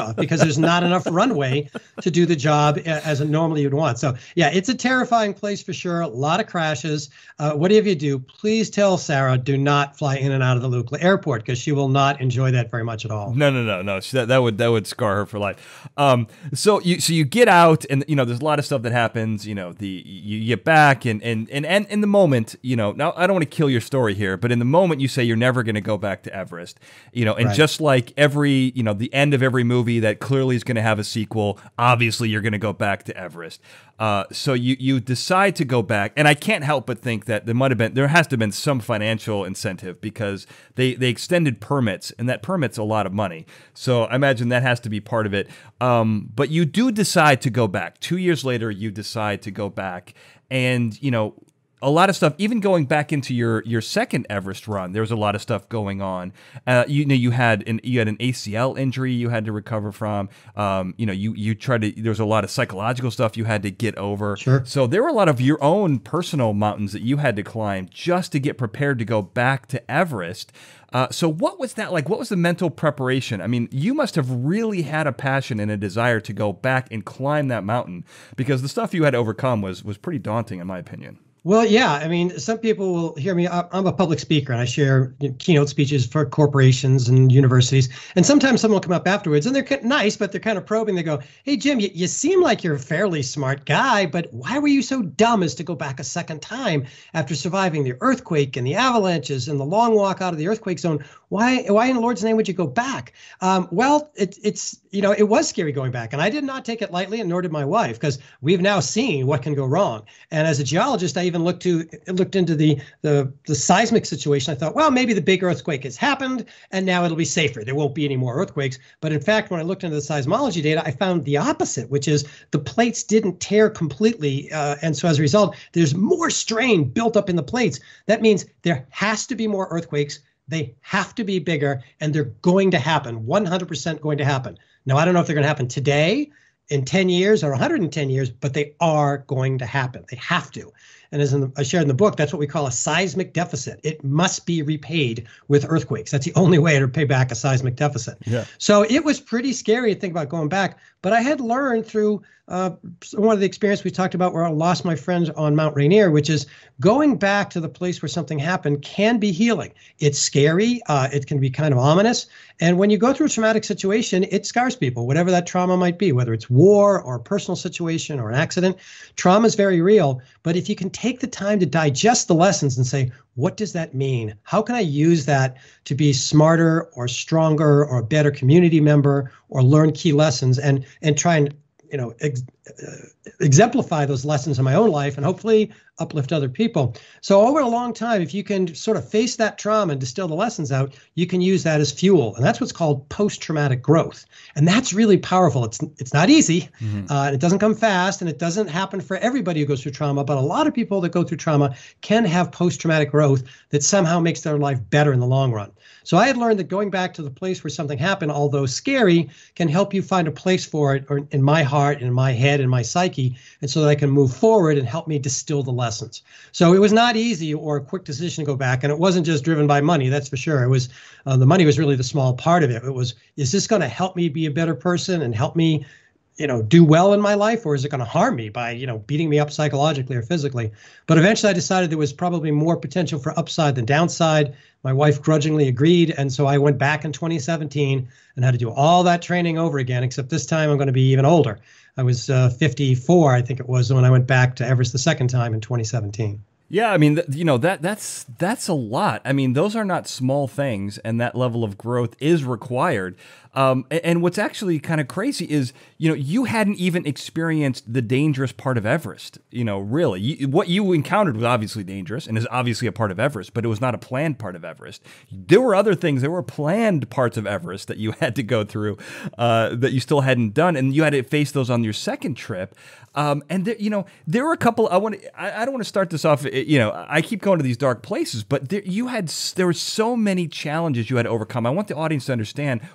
there's not enough runway to do the job as normally you'd want. So yeah, it's a terrifying place for sure. A lot of crashes. Uh, whatever you do, please tell Sarah, do not fly in and out of the Lukla airport, because she will not enjoy that very much at all. No, no, no, no. That, that would that would scar her for life. Um, so you so you get out, and you know there's a lot of stuff that happens. You know, the you get back, and and and and in the moment, you know, now I don't want to kill your story here, but in the moment you say you're never going to go back to Everest. You know, and Right. just like every you know the end of every movie that clearly is going to have a sequel, obviously you're going to go back to Everest. Uh, so you you decide to go back, and I can't help but think that there might have been there has to have been some financial incentive, because they they extended permits, and that permit's a lot of money. So I imagine that has to be part of it. Um, but you do decide to go back. Two years later, you decide to go back, and you know. A lot of stuff, even going back into your your second Everest run, there was a lot of stuff going on. Uh, you know, you had an you had an A C L injury you had to recover from. Um, you know, you you tried to. There was a lot of psychological stuff you had to get over. Sure. So there were a lot of your own personal mountains that you had to climb just to get prepared to go back to Everest. Uh, so what was that like? What was the mental preparation? I mean, you must have really had a passion and a desire to go back and climb that mountain, because the stuff you had to overcome was was pretty daunting, in my opinion. Well, yeah. I mean, some people will hear me. I- I'm a public speaker, and I share you know, keynote speeches for corporations and universities. And sometimes someone will come up afterwards, and they're kind of nice, but they're kind of probing. They go, "Hey, Jim, you, you seem like you're a fairly smart guy, but why were you so dumb as to go back a second time after surviving the earthquake and the avalanches and the long walk out of the earthquake zone? Why, why in the Lord's name would you go back?" Um, well, it, it's, you know, it was scary going back, and I did not take it lightly, and nor did my wife, because we've now seen what can go wrong. And as a geologist, I even looked to looked into the, the the seismic situation. I thought, well, maybe the big earthquake has happened, and now it'll be safer. There won't be any more earthquakes. But in fact, when I looked into the seismology data, I found the opposite, which is the plates didn't tear completely, uh, and so as a result, there's more strain built up in the plates. That means there has to be more earthquakes. They have to be bigger, and they're going to happen, one hundred percent going to happen. Now, I don't know if they're going to happen today, in ten years, or one hundred ten years, but they are going to happen. They have to. And as in the, I shared in the book, that's what we call a seismic deficit. It must be repaid with earthquakes. That's the only way to pay back a seismic deficit. Yeah. So it was pretty scary to think about going back. But I had learned through uh, one of the experience we talked about where I lost my friends on Mount Rainier, which is going back to the place where something happened can be healing. It's scary. Uh, it can be kind of ominous. And when you go through a traumatic situation, it scars people, whatever that trauma might be, whether it's war or a personal situation or an accident. Trauma is very real. But if you can take the time to digest the lessons and say, what does that mean? How can I use that to be smarter or stronger or a better community member or learn key lessons, and and try and you know ex uh, exemplify those lessons in my own life and hopefully uplift other people. So over a long time, if you can sort of face that trauma and distill the lessons out, you can use that as fuel. And that's what's called post-traumatic growth. And that's really powerful. It's it's not easy. Mm-hmm. uh, it doesn't come fast, and it doesn't happen for everybody who goes through trauma. But a lot of people that go through trauma can have post-traumatic growth that somehow makes their life better in the long run. So I had learned that going back to the place where something happened, although scary, can help you find a place for it, or in my heart, in my head, in my psyche, and so that I can move forward and help me distill the lessons. So it was not easy or a quick decision to go back, and it wasn't just driven by money, that's for sure. It was uh, the money was really the small part of it. It was, is this going to help me be a better person and help me, you know, do well in my life, or is it going to harm me by, you know, beating me up psychologically or physically? But eventually I decided there was probably more potential for upside than downside. My wife grudgingly agreed, and so I went back in twenty seventeen and had to do all that training over again, except this time I'm going to be even older. I was uh, fifty-four, I think it was, when I went back to Everest the second time in twenty seventeen. Yeah, I mean, th you know, that that's that's a lot. I mean, those are not small things, and that level of growth is required. Um, and, and what's actually kind of crazy is, you know, you hadn't even experienced the dangerous part of Everest. You know, really, you, what you encountered was obviously dangerous and is obviously a part of Everest, but it was not a planned part of Everest. There were other things, there were planned parts of Everest that you had to go through uh, that you still hadn't done, and you had to face those on your second trip. Um, and there, you know, there were a couple. I want. I, I don't want to start this off. You know, I keep going to these dark places, but there, you had. There were so many challenges you had to overcome. I want the audience to understand what was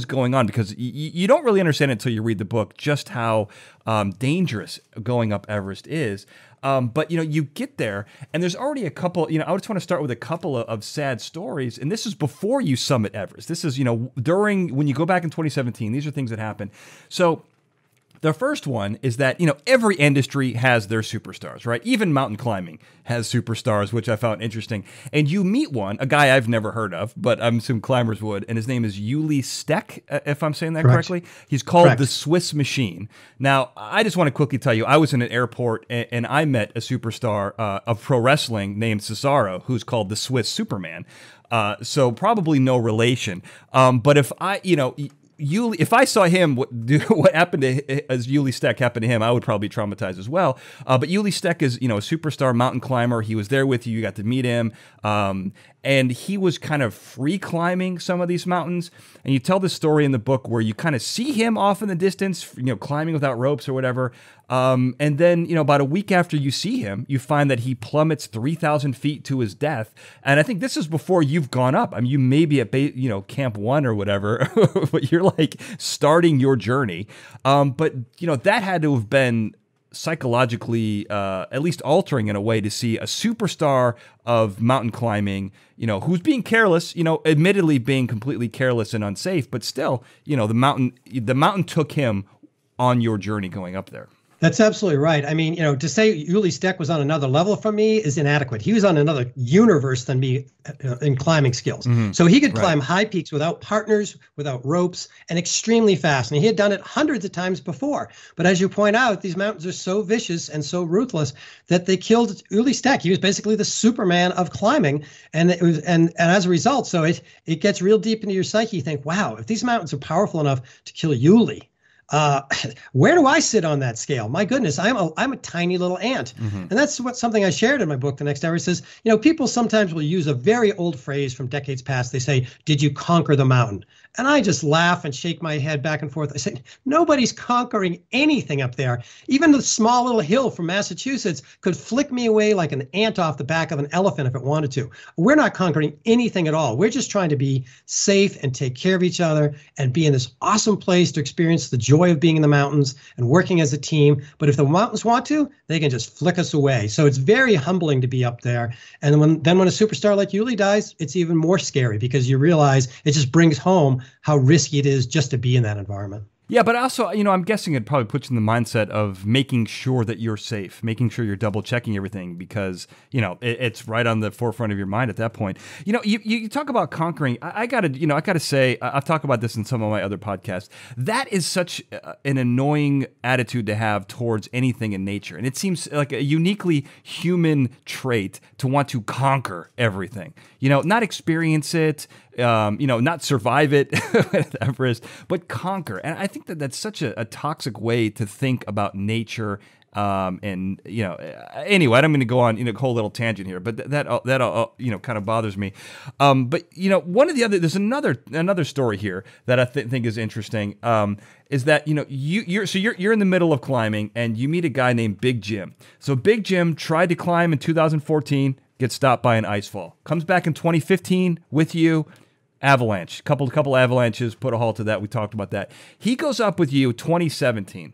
is going on? Because y you don't really understand it until you read the book just how um, dangerous going up Everest is. Um, but, you know, you get there and there's already a couple, you know, I just want to start with a couple of, of sad stories. And this is before you summit Everest. This is, you know, during, when you go back in twenty seventeen, these are things that happen. So the first one is that, you know, every industry has their superstars, right? Even mountain climbing has superstars, which I found interesting. And you meet one, a guy I've never heard of, but I'm some climbers would, and his name is Uli Steck, if I'm saying that Correct. correctly. He's called Correct. the Swiss Machine. Now, I just want to quickly tell you, I was in an airport and, and I met a superstar uh, of pro wrestling named Cesaro, who's called the Swiss Superman. Uh, so probably no relation. Um, but if I, you know, Uli, if I saw him, what, what happened to as Uli Steck happened to him, I would probably be traumatized as well. Uh, but Uli Steck is, you know, a superstar mountain climber. He was there with you. You got to meet him. Um, and he was kind of free climbing some of these mountains. And you tell this story in the book where you kind of see him off in the distance, you know, climbing without ropes or whatever. Um, and then, you know, about a week after you see him, you find that he plummets three thousand feet to his death. And I think this is before you've gone up. I mean, you may be at, ba you know, camp one or whatever, but you're like starting your journey. Um, but, you know, that had to have been psychologically uh, at least altering in a way to see a superstar of mountain climbing, you know, who's being careless, you know, admittedly being completely careless and unsafe, but still, you know, the mountain, the mountain took him on your journey going up there. That's absolutely right. I mean, you know, to say Uli Steck was on another level from me is inadequate. He was on another universe than me uh, in climbing skills. Mm-hmm. So he could climb right. high peaks without partners, without ropes, and extremely fast. And he had done it hundreds of times before. But as you point out, these mountains are so vicious and so ruthless that they killed Uli Steck. He was basically the Superman of climbing. And it was, and, and as a result, so it, it gets real deep into your psyche. You think, wow, if these mountains are powerful enough to kill Uli, Uh, where do I sit on that scale? My goodness, I'm a, I'm a tiny little ant. Mm-hmm. And that's what something I shared in my book, The Next Everest, says, you know, people sometimes will use a very old phrase from decades past. They say, did you conquer the mountain? And I just laugh and shake my head back and forth. I say, nobody's conquering anything up there. Even the small little hill from Massachusetts could flick me away like an ant off the back of an elephant if it wanted to. We're not conquering anything at all. We're just trying to be safe and take care of each other and be in this awesome place to experience the joy of being in the mountains and working as a team. But if the mountains want to, they can just flick us away. So it's very humbling to be up there. And when, then when a superstar like Uli dies, it's even more scary because you realize it just brings home how risky it is just to be in that environment. Yeah, but also, you know, I'm guessing it probably puts you in the mindset of making sure that you're safe, making sure you're double checking everything because, you know, it, it's right on the forefront of your mind at that point. You know, you, you talk about conquering. I, I got to, you know, I got to say, I've talked about this in some of my other podcasts. That is such an annoying attitude to have towards anything in nature. And it seems like a uniquely human trait to want to conquer everything, you know, not experience it, um, you know, not survive it at Everest, but conquer. And I think that that's such a, a toxic way to think about nature. Um, and, you know, anyway, I'm going to go on, you know, a whole little tangent here, but th that, uh, that, uh, you know, kind of bothers me. Um, but, you know, one of the other, there's another, another story here that I th think is interesting, um, is that, you know, you, you're, so you're, you're in the middle of climbing and you meet a guy named Big Jim. So Big Jim tried to climb in two thousand fourteen, gets stopped by an ice fall, comes back in twenty fifteen with you. Avalanche, couple couple avalanches, put a halt to that. We talked about that. He goes up with you twenty seventeen.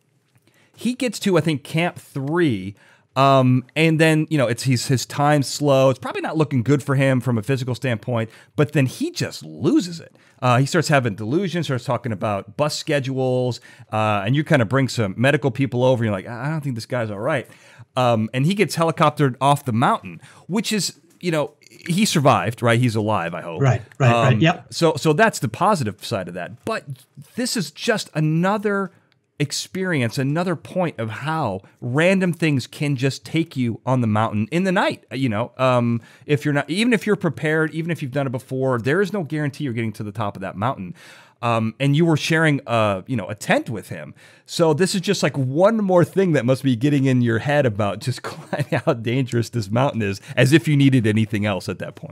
He gets to, I think, camp three, um, and then, you know, it's he's, his time's slow. It's probably not looking good for him from a physical standpoint, but then he just loses it. Uh, he starts having delusions, starts talking about bus schedules, uh, and you kind of bring some medical people over, and you're like, I don't think this guy's all right. Um, and he gets helicoptered off the mountain, which is, you know, he survived, right? He's alive, I hope. Right, right, um, right. Yep. So, so that's the positive side of that. But this is just another experience, another point of how random things can just take you on the mountain in the night. You know, um, if you're not, even if you're prepared, even if you've done it before, there is no guarantee you're getting to the top of that mountain. Um, and you were sharing, a, you know, a tent with him. So this is just like one more thing that must be getting in your head about just how dangerous this mountain is, as if you needed anything else at that point.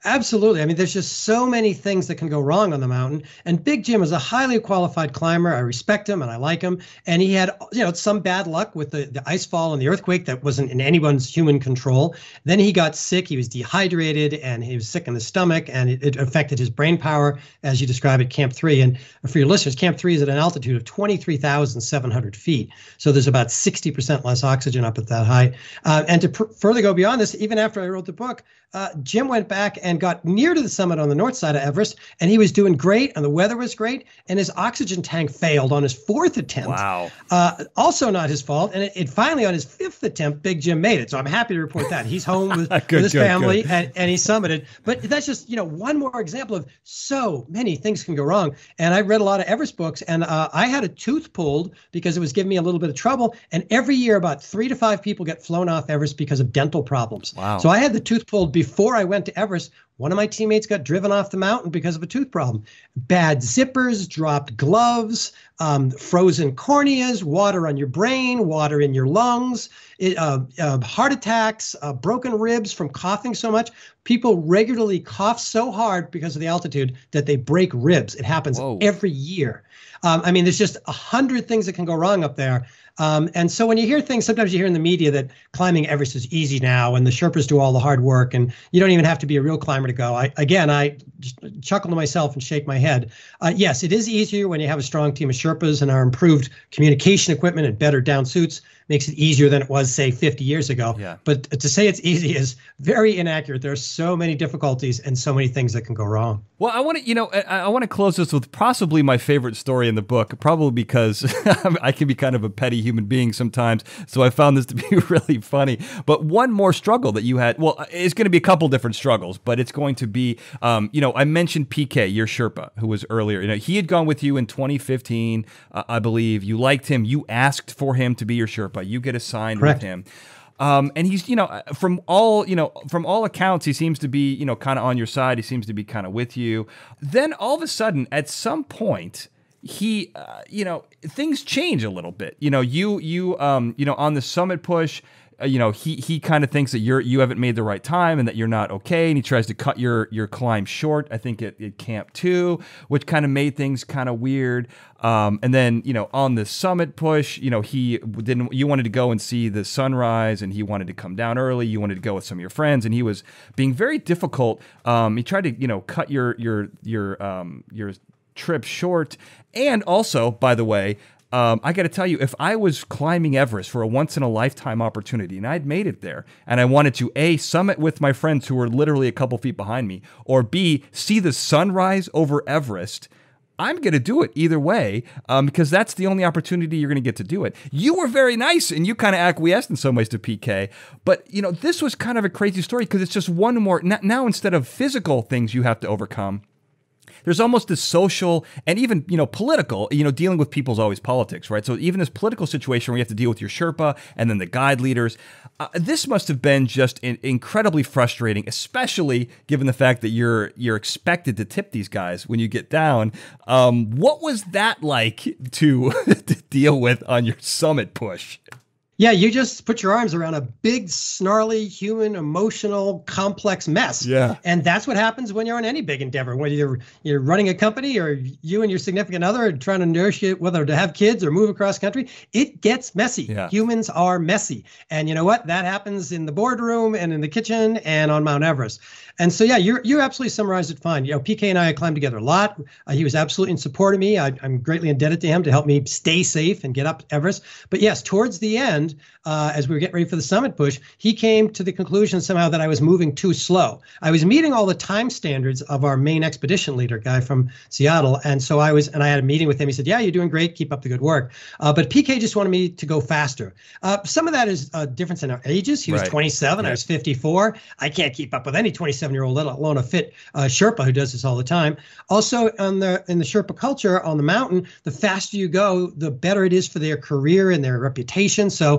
Absolutely. I mean, there's just so many things that can go wrong on the mountain. And Big Jim is a highly qualified climber. I respect him and I like him. And he had, you know, some bad luck with the, the ice fall and the earthquake that wasn't in anyone's human control. Then he got sick. He was dehydrated and he was sick in the stomach, and it, it affected his brain power, as you describe at Camp Three. And for your listeners, Camp Three is at an altitude of twenty-three thousand seven hundred feet. So there's about sixty percent less oxygen up at that height. Uh, and to pr- further go beyond this, even after I wrote the book, uh, Jim went back and got near to the summit on the north side of Everest, and he was doing great, and the weather was great, and his oxygen tank failed on his fourth attempt. Wow. Uh, also not his fault, and it, it finally, on his fifth attempt, Big Jim made it. So I'm happy to report that. He's home with, good, with his good, family, good. And, and he summited. But that's just, you know, one more example of so many things can go wrong. And I read a lot of Everest books, and uh, I had a tooth pulled because it was giving me a little bit of trouble. And every year, about three to five people get flown off Everest because of dental problems. Wow. So I had the tooth pulled before I went to Everest. One of my teammates got driven off the mountain because of a tooth problem. Bad zippers, dropped gloves, um, frozen corneas, water on your brain, water in your lungs, it, uh, uh, heart attacks, uh, broken ribs from coughing so much. People regularly cough so hard because of the altitude that they break ribs. It happens Whoa. every year. Um, I mean, there's just a hundred things that can go wrong up there. Um, and so when you hear things, sometimes you hear in the media that climbing Everest is easy now and the Sherpas do all the hard work and you don't even have to be a real climber to go. I, again, I just chuckle to myself and shake my head. Uh, yes, it is easier when you have a strong team of Sherpas, and our improved communication equipment and better down suits makes it easier than it was, say, fifty years ago. Yeah. But to say it's easy is very inaccurate. There are so many difficulties and so many things that can go wrong. Well, I want to, you know, I, I want to close this with possibly my favorite story in the book, probably because I can be kind of a petty human being sometimes, so I found this to be really funny. But one more struggle that you had, well, it's going to be a couple different struggles, but it's going to be, um, you know, I mentioned P K, your Sherpa, who was earlier. You know, he had gone with you in twenty fifteen, uh, I believe. You liked him. You asked for him to be your Sherpa. You get assigned Correct. with him. Um, and he's, you know, from all, you know, from all accounts, he seems to be, you know, kind of on your side. He seems to be kind of with you. Then all of a sudden, at some point, he, uh, you know, things change a little bit. You know, you, you, um, you know, on the summit push, uh, you know, he he kind of thinks that you're you haven't made the right time and that you're not okay, and he tries to cut your your climb short. I think at, at Camp Two, which kind of made things kind of weird. Um, and then, you know, on the summit push, you know, he didn't. You wanted to go and see the sunrise, and he wanted to come down early. You wanted to go with some of your friends, and he was being very difficult. Um, he tried to, you know, cut your your your um, your trip short, and also, by the way. Um, I got to tell you, if I was climbing Everest for a once-in-a-lifetime opportunity and I'd made it there and I wanted to, A, summit with my friends who were literally a couple feet behind me, or B, see the sunrise over Everest, I'm going to do it either way um, because that's the only opportunity you're going to get to do it. You were very nice and you kind of acquiesced in some ways to P K, but you know, this was kind of a crazy story because it's just one more, now instead of physical things you have to overcome, there's almost this social and even, you know, political, you know, dealing with people's always politics, right? So even this political situation where you have to deal with your Sherpa and then the guide leaders, uh, this must have been just in, incredibly frustrating, especially given the fact that you're you're expected to tip these guys when you get down. Um, what was that like to, to deal with on your summit push? Yeah, you just put your arms around a big, snarly, human, emotional, complex mess. Yeah. And that's what happens when you're on any big endeavor, whether you're you're running a company or you and your significant other are trying to negotiate whether to have kids or move across country. It gets messy. Yeah. Humans are messy. And you know what? That happens in the boardroom and in the kitchen and on Mount Everest. And so, yeah, you're, you absolutely summarized it fine. You know, P K and I climbed together a lot. Uh, he was absolutely in support of me. I, I'm greatly indebted to him to help me stay safe and get up Everest. But yes, towards the end, uh, as we were getting ready for the summit push, he came to the conclusion somehow that I was moving too slow. I was meeting all the time standards of our main expedition leader, guy from Seattle. And so I was, and I had a meeting with him. He said, yeah, you're doing great. Keep up the good work. Uh, but P K just wanted me to go faster. Uh, some of that is a difference in our ages. He was Right. twenty-seven. Yeah. I was fifty-four. I can't keep up with any twenty-seven-year-old, let alone a fit uh, Sherpa who does this all the time. Also, on the in the Sherpa culture on the mountain, the faster you go, the better it is for their career and their reputation. So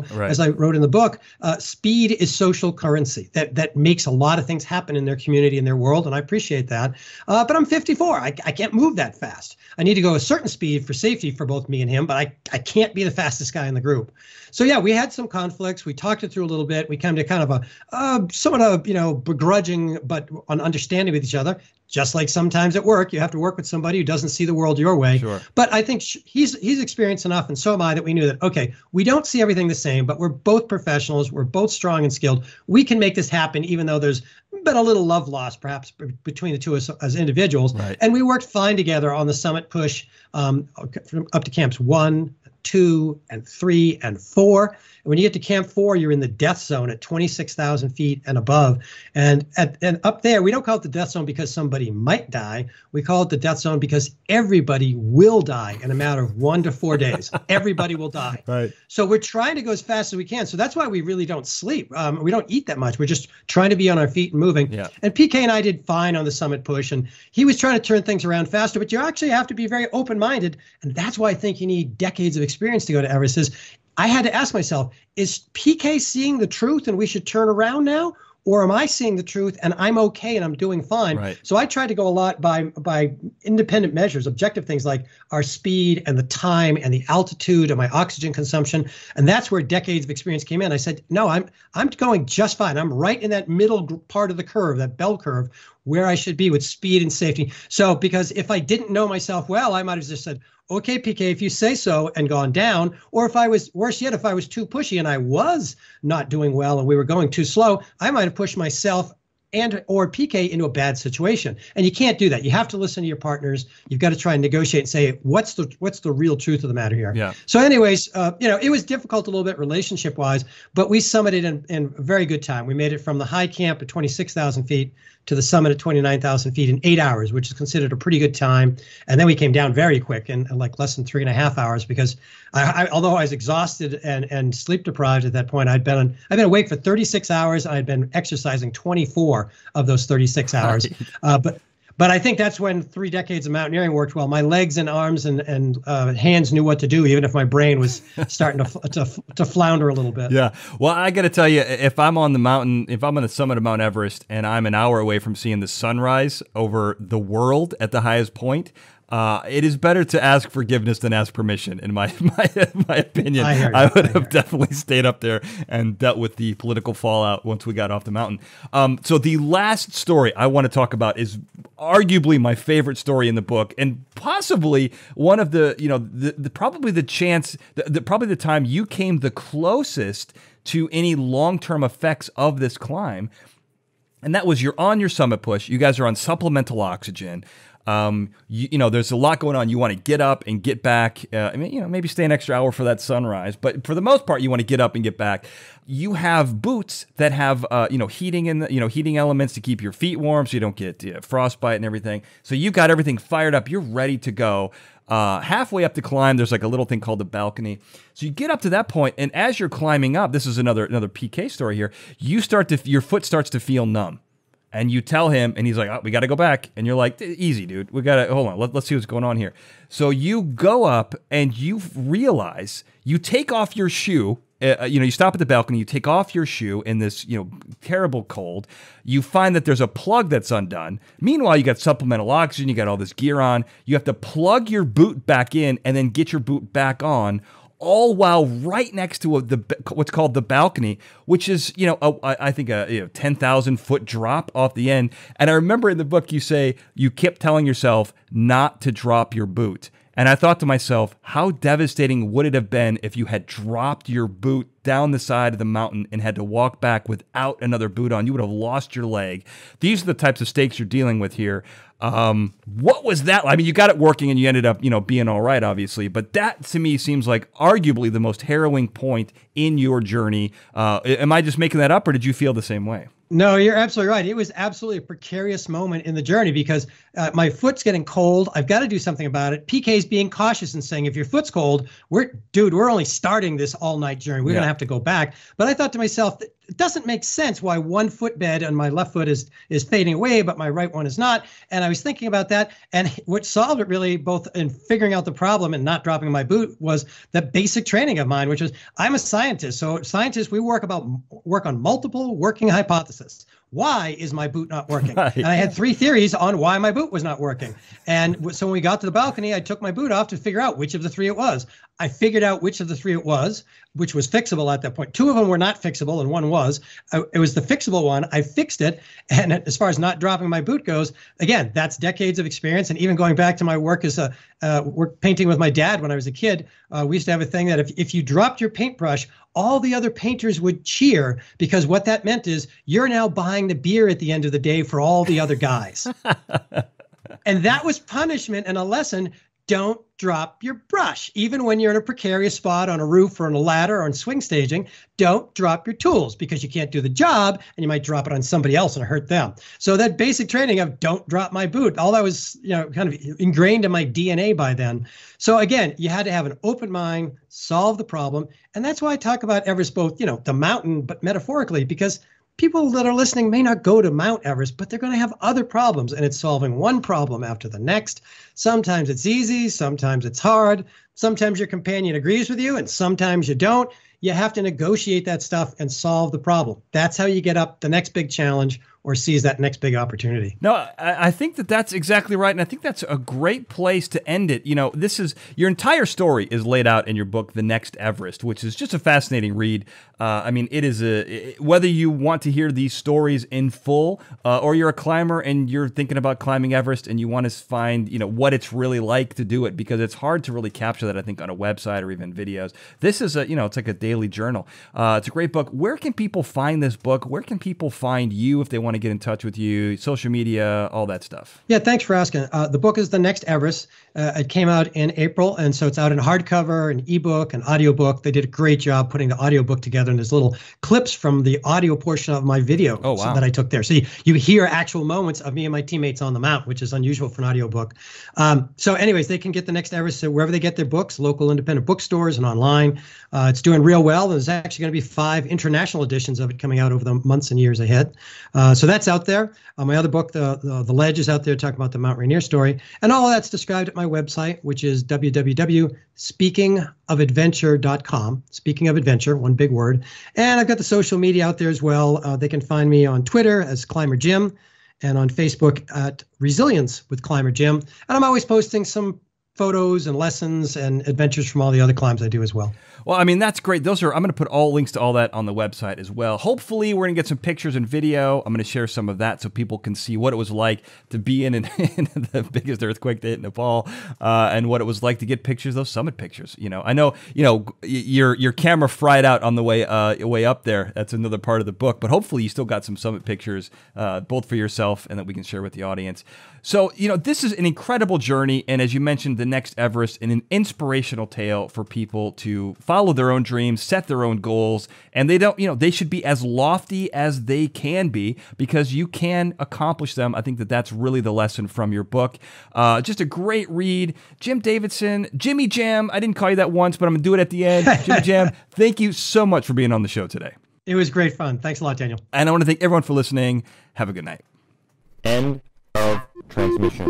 So Right. as I wrote in the book, uh, speed is social currency that that makes a lot of things happen in their community, in their world, and I appreciate that. Uh, but I'm fifty-four. I, I can't move that fast. I need to go a certain speed for safety for both me and him, but I, I can't be the fastest guy in the group. So yeah, we had some conflicts. We talked it through a little bit. We came to kind of a uh, somewhat of, you know, begrudging, but an understanding with each other. Just like sometimes at work, you have to work with somebody who doesn't see the world your way. Sure. But I think sh- he's he's experienced enough, and so am I, that we knew that, okay, we don't see everything the same, but we're both professionals. We're both strong and skilled. We can make this happen, even though there's been a little love lost, perhaps, b- between the two as, as individuals. Right. And we worked fine together on the summit push um, up to camps one, two, and three, and four. And when you get to camp four, you're in the death zone at twenty-six thousand feet and above. And at, and up there, we don't call it the death zone because somebody might die. We call it the death zone because everybody will die in a matter of one to four days. Everybody will die. Right. So we're trying to go as fast as we can. So that's why we really don't sleep. Um, we don't eat that much. We're just trying to be on our feet and moving. Yeah. And P K and I did fine on the summit push. And he was trying to turn things around faster. But you actually have to be very open-minded. And that's why I think you need decades of experience to go to Everest. Is I had to ask myself, is P K seeing the truth and we should turn around now? Or am I seeing the truth and I'm okay and I'm doing fine? Right. So I tried to go a lot by by independent measures, objective things like our speed and the time and the altitude and my oxygen consumption. And that's where decades of experience came in. I said, no, I'm I'm going just fine. I'm right in that middle gr- part of the curve, that bell curve, where I should be with speed and safety. So because if I didn't know myself well, I might have just said, okay, P K, if you say so, and gone down. Or if I was, worse yet, if I was too pushy and I was not doing well and we were going too slow, I might have pushed myself and or P K into a bad situation. And you can't do that. You have to listen to your partners. You've got to try and negotiate and say, what's the what's the real truth of the matter here? Yeah. So anyways, uh, you know, it was difficult a little bit relationship wise, but we summited in, in a very good time. We made it from the high camp at twenty-six thousand feet to the summit at twenty-nine thousand feet in eight hours, which is considered a pretty good time. And then we came down very quick in, in like less than three and a half hours because I, I, although I was exhausted and, and sleep deprived at that point, I'd been on, I'd been awake for thirty-six hours. I'd been exercising twenty-four of those thirty-six hours. Right. Uh, but But I think that's when three decades of mountaineering worked well. My legs and arms and, and uh, hands knew what to do, even if my brain was starting to, to to flounder a little bit. Yeah. Well, I got to tell you, if I'm on the mountain, if I'm on the summit of Mount Everest and I'm an hour away from seeing the sunrise over the world at the highest point, Uh, it is better to ask forgiveness than ask permission, in my my, my opinion. I, hear you. I would I have hear definitely stayed up there and dealt with the political fallout once we got off the mountain. Um, so the last story I want to talk about is arguably my favorite story in the book, and possibly one of the, you know, the, the probably the chance, the, the, probably the time you came the closest to any long-term effects of this climb. And that was, you're on your summit push. You guys are on supplemental oxygen. Um, you, you know, there's a lot going on. You want to get up and get back. Uh, I mean, you know, maybe stay an extra hour for that sunrise, but for the most part, you want to get up and get back. You have boots that have, uh, you know, heating in the, you know, heating elements to keep your feet warm, so you don't get uh, frostbite and everything. So you've got everything fired up. You're ready to go. Uh, halfway up the climb, there's like a little thing called the balcony. So you get up to that point, and as you're climbing up, this is another another P K story here. You start to, your foot starts to feel numb. And you tell him, and he's like, oh, we got to go back. And you're like, easy, dude. We got to, hold on. Let, let's see what's going on here. So you go up and you realize, you take off your shoe. Uh, you know, you stop at the balcony, you take off your shoe in this, you know, terrible cold. You find that there's a plug that's undone. Meanwhile, you got supplemental oxygen, you got all this gear on. You have to plug your boot back in and then get your boot back on, all while right next to a, the what's called the balcony, which is, you know, a, I think a you know, ten thousand foot drop off the end. And I remember in the book you say you kept telling yourself not to drop your boot. And I thought to myself, how devastating would it have been if you had dropped your boot down the side of the mountain and had to walk back without another boot on? You would have lost your leg. These are the types of stakes you're dealing with here. Um, what was that? I mean, you got it working and you ended up, you know, being all right, obviously. But that to me seems like arguably the most harrowing point in your journey. Uh, am I just making that up, or did you feel the same way? No, you're absolutely right. It was absolutely a precarious moment in the journey because uh, my foot's getting cold. I've got to do something about it. P K's being cautious and saying, if your foot's cold, we're, dude, we're only starting this all night journey. We're Yeah. going to have to go back. But I thought to myself, it doesn't make sense why one footbed on my left foot is is fading away, but my right one is not. And I was thinking about that. And what solved it really, both in figuring out the problem and not dropping my boot, was that basic training of mine, which was I'm a scientist. So scientists, we work about work on multiple working hypotheses. Why is my boot not working? Right. And I had three theories on why my boot was not working. And so when we got to the balcony, I took my boot off to figure out which of the three it was. I figured out which of the three it was, which was fixable at that point. Two of them were not fixable and one was. It was the fixable one. I fixed it. And as far as not dropping my boot goes, again, that's decades of experience. And even going back to my work as a uh, work painting with my dad when I was a kid, uh, we used to have a thing that if, if you dropped your paintbrush, all the other painters would cheer, because what that meant is you're now buying the beer at the end of the day for all the other guys. And that was punishment and a lesson. Don't drop your brush. Even when you're in a precarious spot on a roof or on a ladder or on swing staging, don't drop your tools, because you can't do the job and you might drop it on somebody else and hurt them. So that basic training of don't drop my boot, all that was, you know, kind of ingrained in my D N A by then. So again, you had to have an open mind, solve the problem. And that's why I talk about Everest, both, you know, the mountain, but metaphorically, because people that are listening may not go to Mount Everest, but they're going to have other problems, and it's solving one problem after the next. Sometimes it's easy, sometimes it's hard, sometimes your companion agrees with you, and sometimes you don't. You have to negotiate that stuff and solve the problem. That's how you get up the next big challenge or seize that next big opportunity. No, I, I think that that's exactly right, and I think that's a great place to end it. You know, this is your entire story is laid out in your book, The Next Everest, which is just a fascinating read. Uh, I mean, it is a it, whether you want to hear these stories in full, uh, or you're a climber and you're thinking about climbing Everest and you want to find, you know, what it's really like to do it, because it's hard to really capture that, I think, on a website or even videos. This is a, you know, it's like a daily journal. Uh, it's a great book. Where can people find this book? Where can people find you if they want to get in touch with you, social media, all that stuff? Yeah, thanks for asking. Uh, the book is The Next Everest. Uh, it came out in April, and so it's out in hardcover, an ebook, an audiobook. They did a great job putting the audiobook together, and there's little clips from the audio portion of my video oh, wow. that I took there. So you, you hear actual moments of me and my teammates on the mount, which is unusual for an audiobook. Um, so anyways, they can get The Next Everest wherever they get their books, local independent bookstores and online. Uh, it's doing real well. There's actually going to be five international editions of it coming out over the months and years ahead. Uh, so that's out there. Uh, my other book, the, the The Ledge, is out there talking about the Mount Rainier story. And all of that's described at my website, which is w w w dot speaking of adventure dot com. Speaking of Adventure, one big word. And I've got the social media out there as well. Uh, they can find me on Twitter as Climber Jim and on Facebook at Resilience with Climber Jim. And I'm always posting some photos and lessons and adventures from all the other climbs I do as well. Well, I mean, that's great. Those are, I'm going to put all links to all that on the website as well. Hopefully, we're going to get some pictures and video. I'm going to share some of that so people can see what it was like to be in, in, in the biggest earthquake that hit Nepal, uh, and what it was like to get pictures, those summit pictures. You know, I know, you know, your your camera fried out on the way uh, way up there. That's another part of the book, but hopefully you still got some summit pictures, uh, both for yourself and that we can share with the audience. So, you know, this is an incredible journey, and as you mentioned, The Next Everest, and an inspirational tale for people to follow their own dreams, set their own goals, and they don't, you know, they should be as lofty as they can be, because you can accomplish them. I think that that's really the lesson from your book. Uh, just a great read. Jim Davidson, Jimmy Jam, I didn't call you that once, but I'm going to do it at the end. Jimmy Jam, thank you so much for being on the show today. It was great fun. Thanks a lot, Daniel. And I want to thank everyone for listening. Have a good night. End of transmission.